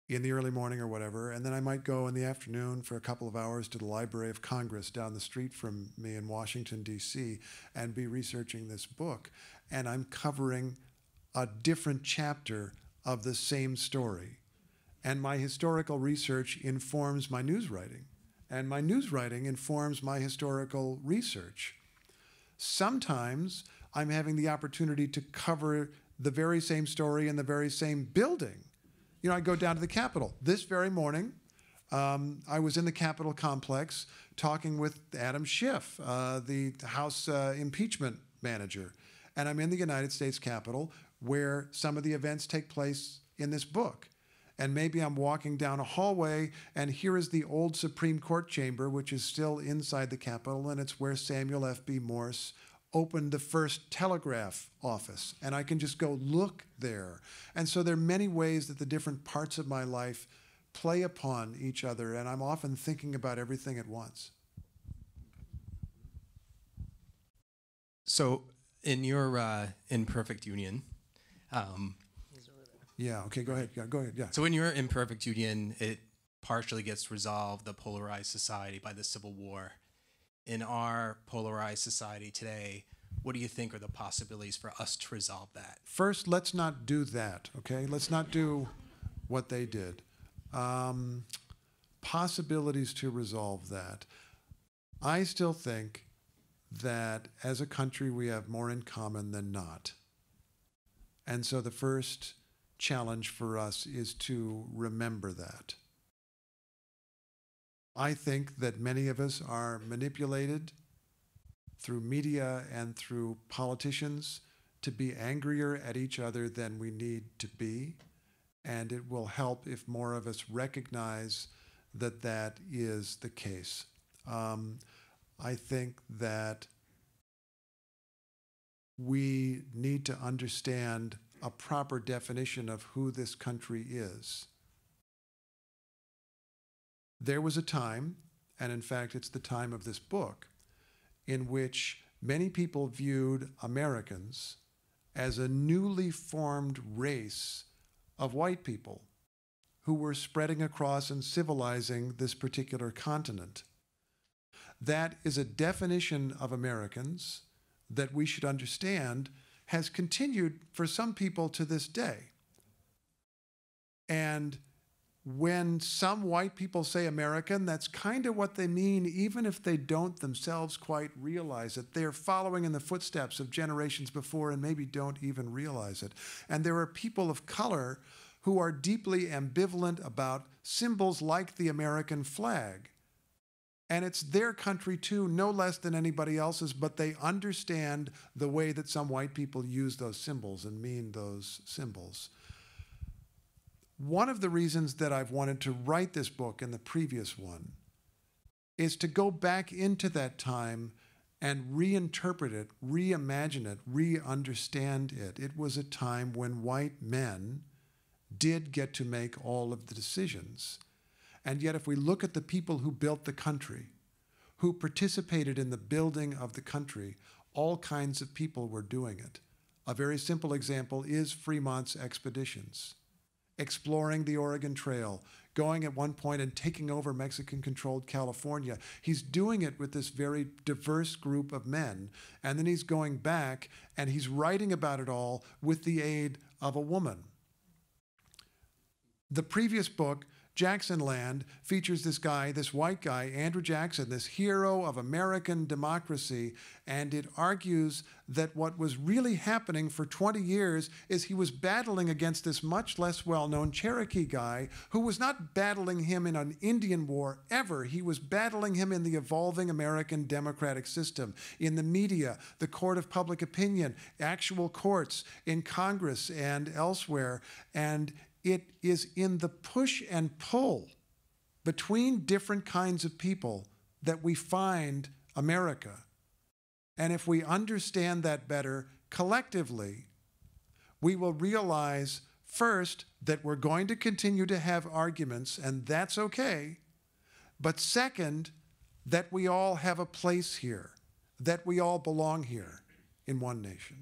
in the early morning or whatever, and then I might go in the afternoon for a couple of hours to the Library of Congress down the street from me in Washington, D C, and be researching this book. And I'm covering a different chapter of the same story. And my historical research informs my news writing, and my news writing informs my historical research. Sometimes I'm having the opportunity to cover the very same story in the very same building. You know, I go down to the Capitol. This very morning, um, I was in the Capitol complex talking with Adam Schiff, uh, the House uh, impeachment manager. And I'm in the United States Capitol where some of the events take place in this book. And maybe I'm walking down a hallway, and here is the old Supreme Court chamber, which is still inside the Capitol, and it's where Samuel F B Morse opened the first telegraph office, and I can just go look there. And so there are many ways that the different parts of my life play upon each other, and I'm often thinking about everything at once. So in your uh, Imperfect Union, um, yeah, okay, go ahead, yeah, go ahead, yeah. So in your Imperfect Union, it partially gets resolved, the polarized society, by the Civil War. In our polarized society today, what do you think are the possibilities for us to resolve that? First, let's not do that, okay? Let's not do what they did. Um, possibilities to resolve that. I still think that as a country we have more in common than not. And so the first challenge for us is to remember that. I think that many of us are manipulated through media and through politicians to be angrier at each other than we need to be, and it will help if more of us recognize that that is the case. Um, I think that we need to understand a proper definition of who this country is. There was a time, and in fact it's the time of this book, in which many people viewed Americans as a newly formed race of white people who were spreading across and civilizing this particular continent. That is a definition of Americans that we should understand has continued for some people to this day. And when some white people say American, that's kind of what they mean, even if they don't themselves quite realize it. They're following in the footsteps of generations before and maybe don't even realize it. And there are people of color who are deeply ambivalent about symbols like the American flag. And it's their country too, no less than anybody else's, but they understand the way that some white people use those symbols and mean those symbols. One of the reasons that I've wanted to write this book and the previous one is to go back into that time and reinterpret it, reimagine it, re-understand it. It was a time when white men did get to make all of the decisions. And yet if we look at the people who built the country, who participated in the building of the country, all kinds of people were doing it. A very simple example is Fremont's expeditions. Exploring the Oregon Trail, going at one point and taking over Mexican-controlled California. He's doing it with this very diverse group of men, and then he's going back and he's writing about it all with the aid of a woman. The previous book, Jackson Land, features this guy, this white guy, Andrew Jackson, this hero of American democracy, and it argues that what was really happening for twenty years is he was battling against this much less well-known Cherokee guy who was not battling him in an Indian war ever. He was battling him in the evolving American democratic system, in the media, the court of public opinion, actual courts, in Congress and elsewhere, and it is in the push and pull between different kinds of people that we find America. And if we understand that better collectively, we will realize first that we're going to continue to have arguments, and that's okay. But second, that we all have a place here, that we all belong here in one nation.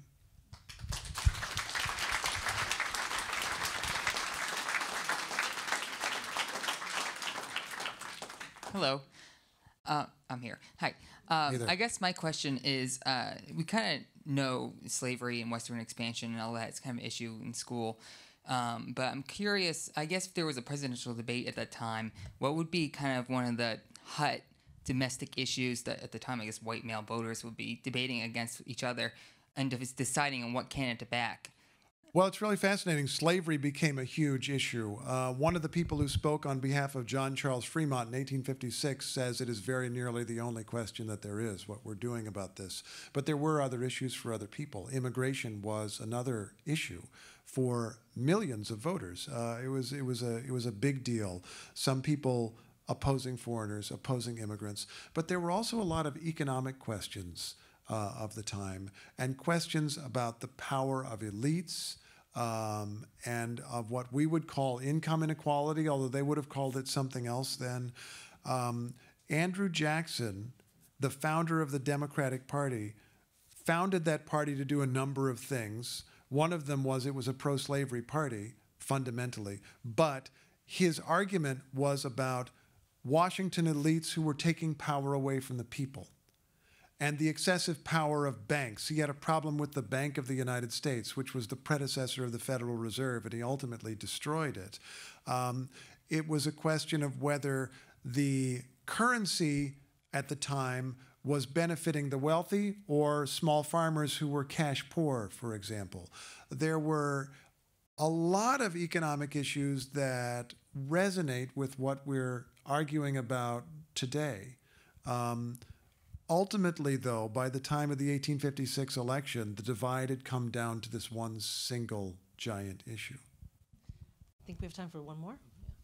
Hello. Uh, I'm here. Hi. Um, Hey there. I guess my question is, uh, we kind of know slavery and Western expansion and all that. It's kind of an issue in school. Um, but I'm curious, I guess if there was a presidential debate at that time, what would be kind of one of the hot domestic issues that at the time, I guess, white male voters would be debating against each other and de- deciding on what candidate to back? Well, it's really fascinating. Slavery became a huge issue. Uh, one of the people who spoke on behalf of John Charles Fremont in eighteen fifty-six says it is very nearly the only question that there is, what we're doing about this. But there were other issues for other people. Immigration was another issue for millions of voters. Uh, it was it was a it was a big deal. Some people opposing foreigners, opposing immigrants, but there were also a lot of economic questions uh, of the time and questions about the power of elites. Um, and of what we would call income inequality, although they would have called it something else then. Um, Andrew Jackson, the founder of the Democratic Party, founded that party to do a number of things. One of them was it was a pro-slavery party, fundamentally. But his argument was about Washington elites who were taking power away from the people, and the excessive power of banks. He had a problem with the Bank of the United States, which was the predecessor of the Federal Reserve, and he ultimately destroyed it. Um, it was a question of whether the currency at the time was benefiting the wealthy or small farmers who were cash poor, for example. There were a lot of economic issues that resonate with what we're arguing about today. Um, Ultimately, though, by the time of the eighteen fifty-six election, the divide had come down to this one single giant issue. I think we have time for one more.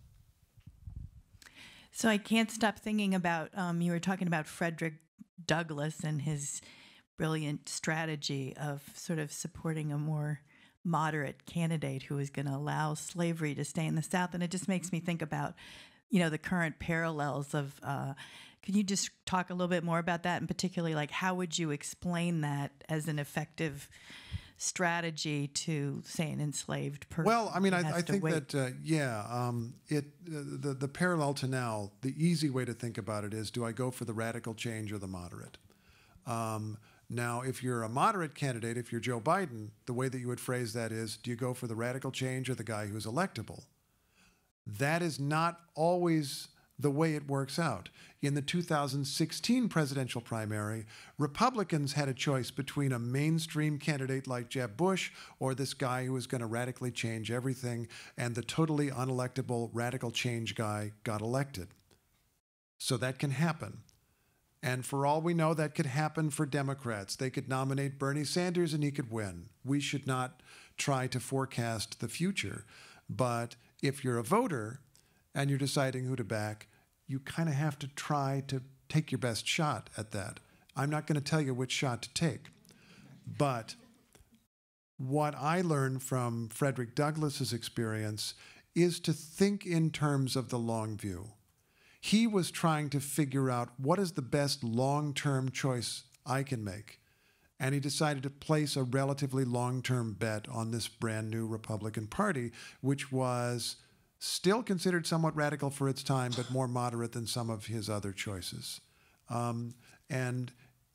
So I can't stop thinking about, um, you were talking about Frederick Douglass and his brilliant strategy of sort of supporting a more moderate candidate who was going to allow slavery to stay in the South. And it just makes me think about, you know, the current parallels of, uh, can you just talk a little bit more about that, and particularly, like, how would you explain that as an effective strategy to, say, an enslaved person? Well, I mean, who I, has I to think wait? that, uh, yeah, um, it uh, the, the parallel to now, the easy way to think about it is, do I go for the radical change or the moderate? Um, now, if you're a moderate candidate, if you're Joe Biden, the way that you would phrase that is, do you go for the radical change or the guy who's electable? That is not always the way it works out. In the two thousand sixteen presidential primary, Republicans had a choice between a mainstream candidate like Jeb Bush or this guy who was going to radically change everything, and the totally unelectable radical change guy got elected. So that can happen. And for all we know, that could happen for Democrats. They could nominate Bernie Sanders and he could win. We should not try to forecast the future. But if you're a voter and you're deciding who to back, you kind of have to try to take your best shot at that. I'm not going to tell you which shot to take. But what I learned from Frederick Douglass's experience is to think in terms of the long view. He was trying to figure out what is the best long-term choice I can make. And he decided to place a relatively long-term bet on this brand new Republican Party, which was still considered somewhat radical for its time, but more moderate than some of his other choices. Um, and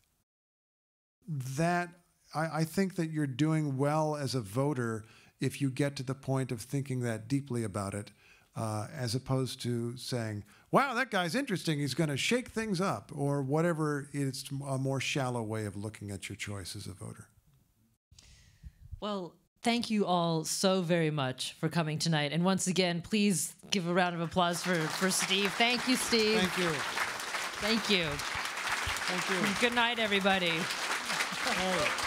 that, I, I think that you're doing well as a voter if you get to the point of thinking that deeply about it, uh, as opposed to saying, wow, that guy's interesting, he's going to shake things up, or whatever. It's a more shallow way of looking at your choice as a voter. Well, thank you all so very much for coming tonight. And once again, please give a round of applause for, for Steve. Thank you, Steve. Thank you. Thank you. Thank you. Good night, everybody. All right.